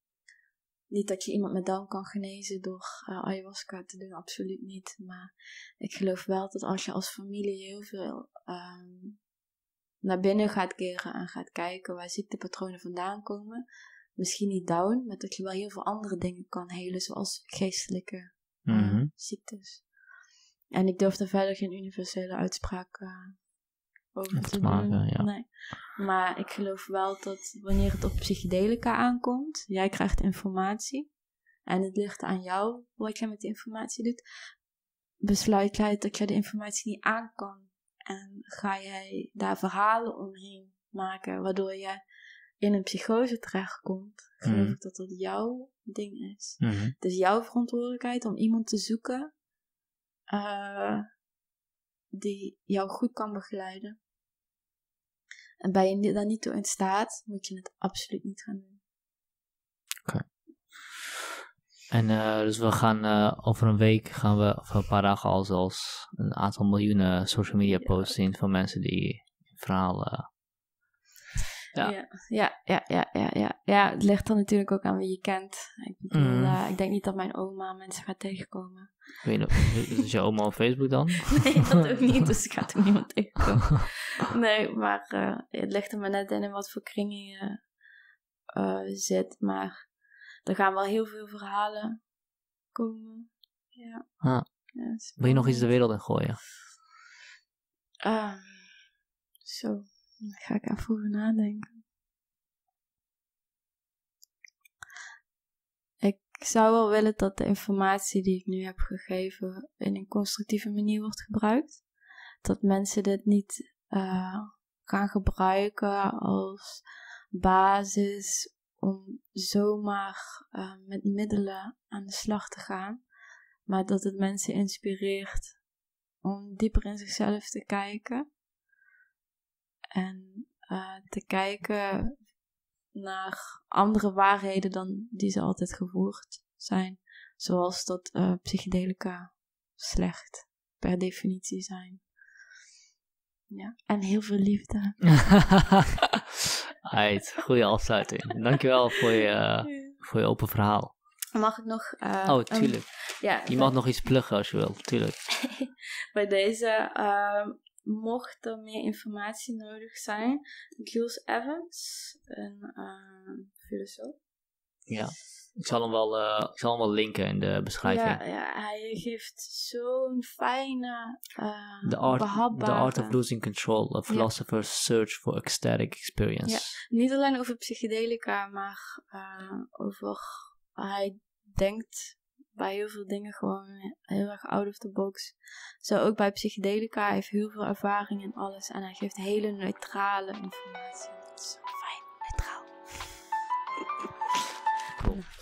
B: Niet dat je iemand met Down kan genezen door uh, ayahuasca te doen, absoluut niet. Maar ik geloof wel dat als je als familie heel veel um, naar binnen gaat keren en gaat kijken waar ziektepatronen vandaan komen, misschien niet Down, maar dat je wel heel veel andere dingen kan helen, zoals geestelijke uh,
A: mm-hmm.
B: ziektes. En ik durf er verder geen universele uitspraak uh, over te, te
A: maken,
B: doen.
A: Ja.
B: Nee. Maar ik geloof wel dat wanneer het op psychedelica aankomt, jij krijgt informatie en het ligt aan jou wat jij met die informatie doet. Besluit jij dat jij de informatie niet aan kan en ga jij daar verhalen omheen maken waardoor je in een psychose terechtkomt, geloof mm-hmm. ik dat dat jouw ding is.
A: Mm-hmm.
B: Het is jouw verantwoordelijkheid om iemand te zoeken uh, die jou goed kan begeleiden. En ben je daar niet toe in staat, moet je het absoluut niet gaan doen.
A: Oké. Okay. En uh, dus we gaan uh, over een week, gaan we, of een paar dagen al zelfs, een aantal miljoenen social media posts zien van mensen die een verhaal... Uh,
B: Ja. Ja, ja, ja, ja, ja, ja. Ja, het ligt er natuurlijk ook aan wie je kent. Ik bedoel, mm. uh, ik denk niet dat mijn oma mensen gaat tegenkomen.
A: Weet je nog, is je oma op Facebook dan?
B: Nee, dat ook niet, dus ik ga toch niemand tegenkomen. Nee, maar uh, het ligt er maar net in wat voor kringen je uh, zit. Maar er gaan wel heel veel verhalen komen. Ja.
A: Ah. Ja, wil je nog iets de wereld in gooien?
B: Um, zo. Daar ga ik even over nadenken. Ik zou wel willen dat de informatie die ik nu heb gegeven in een constructieve manier wordt gebruikt. Dat mensen dit niet uh, gaan gebruiken als basis om zomaar uh, met middelen aan de slag te gaan. Maar dat het mensen inspireert om dieper in zichzelf te kijken. En uh, te kijken naar andere waarheden dan die ze altijd gevoerd zijn. Zoals dat uh, psychedelica slecht per definitie zijn. Ja, en heel veel liefde.
A: Aight, goede afsluiting. Dankjewel voor je, uh, voor je open verhaal.
B: Mag ik nog... Uh,
A: oh, tuurlijk.
B: Um, ja,
A: je mag nog iets pluggen als je wil, tuurlijk.
B: Bij deze... Uh, Mocht er meer informatie nodig zijn, Jules Evans, een uh, filosoof.
A: Ja, ik zal hem wel, uh, ik zal hem wel linken in de beschrijving.
B: Ja, ja, hij geeft zo'n fijne, uh,
A: the art,
B: behapbare...
A: The Art of Losing Control, a Philosopher's ja. Search for Ecstatic Experience.
B: Ja, niet alleen over psychedelica, maar uh, over... Hij denkt... bij heel veel dingen gewoon heel erg out of the box. Zo ook bij psychedelica. Hij heeft heel veel ervaring in alles. En hij geeft hele neutrale informatie. Dat is zo fijn, neutraal.
A: Cool.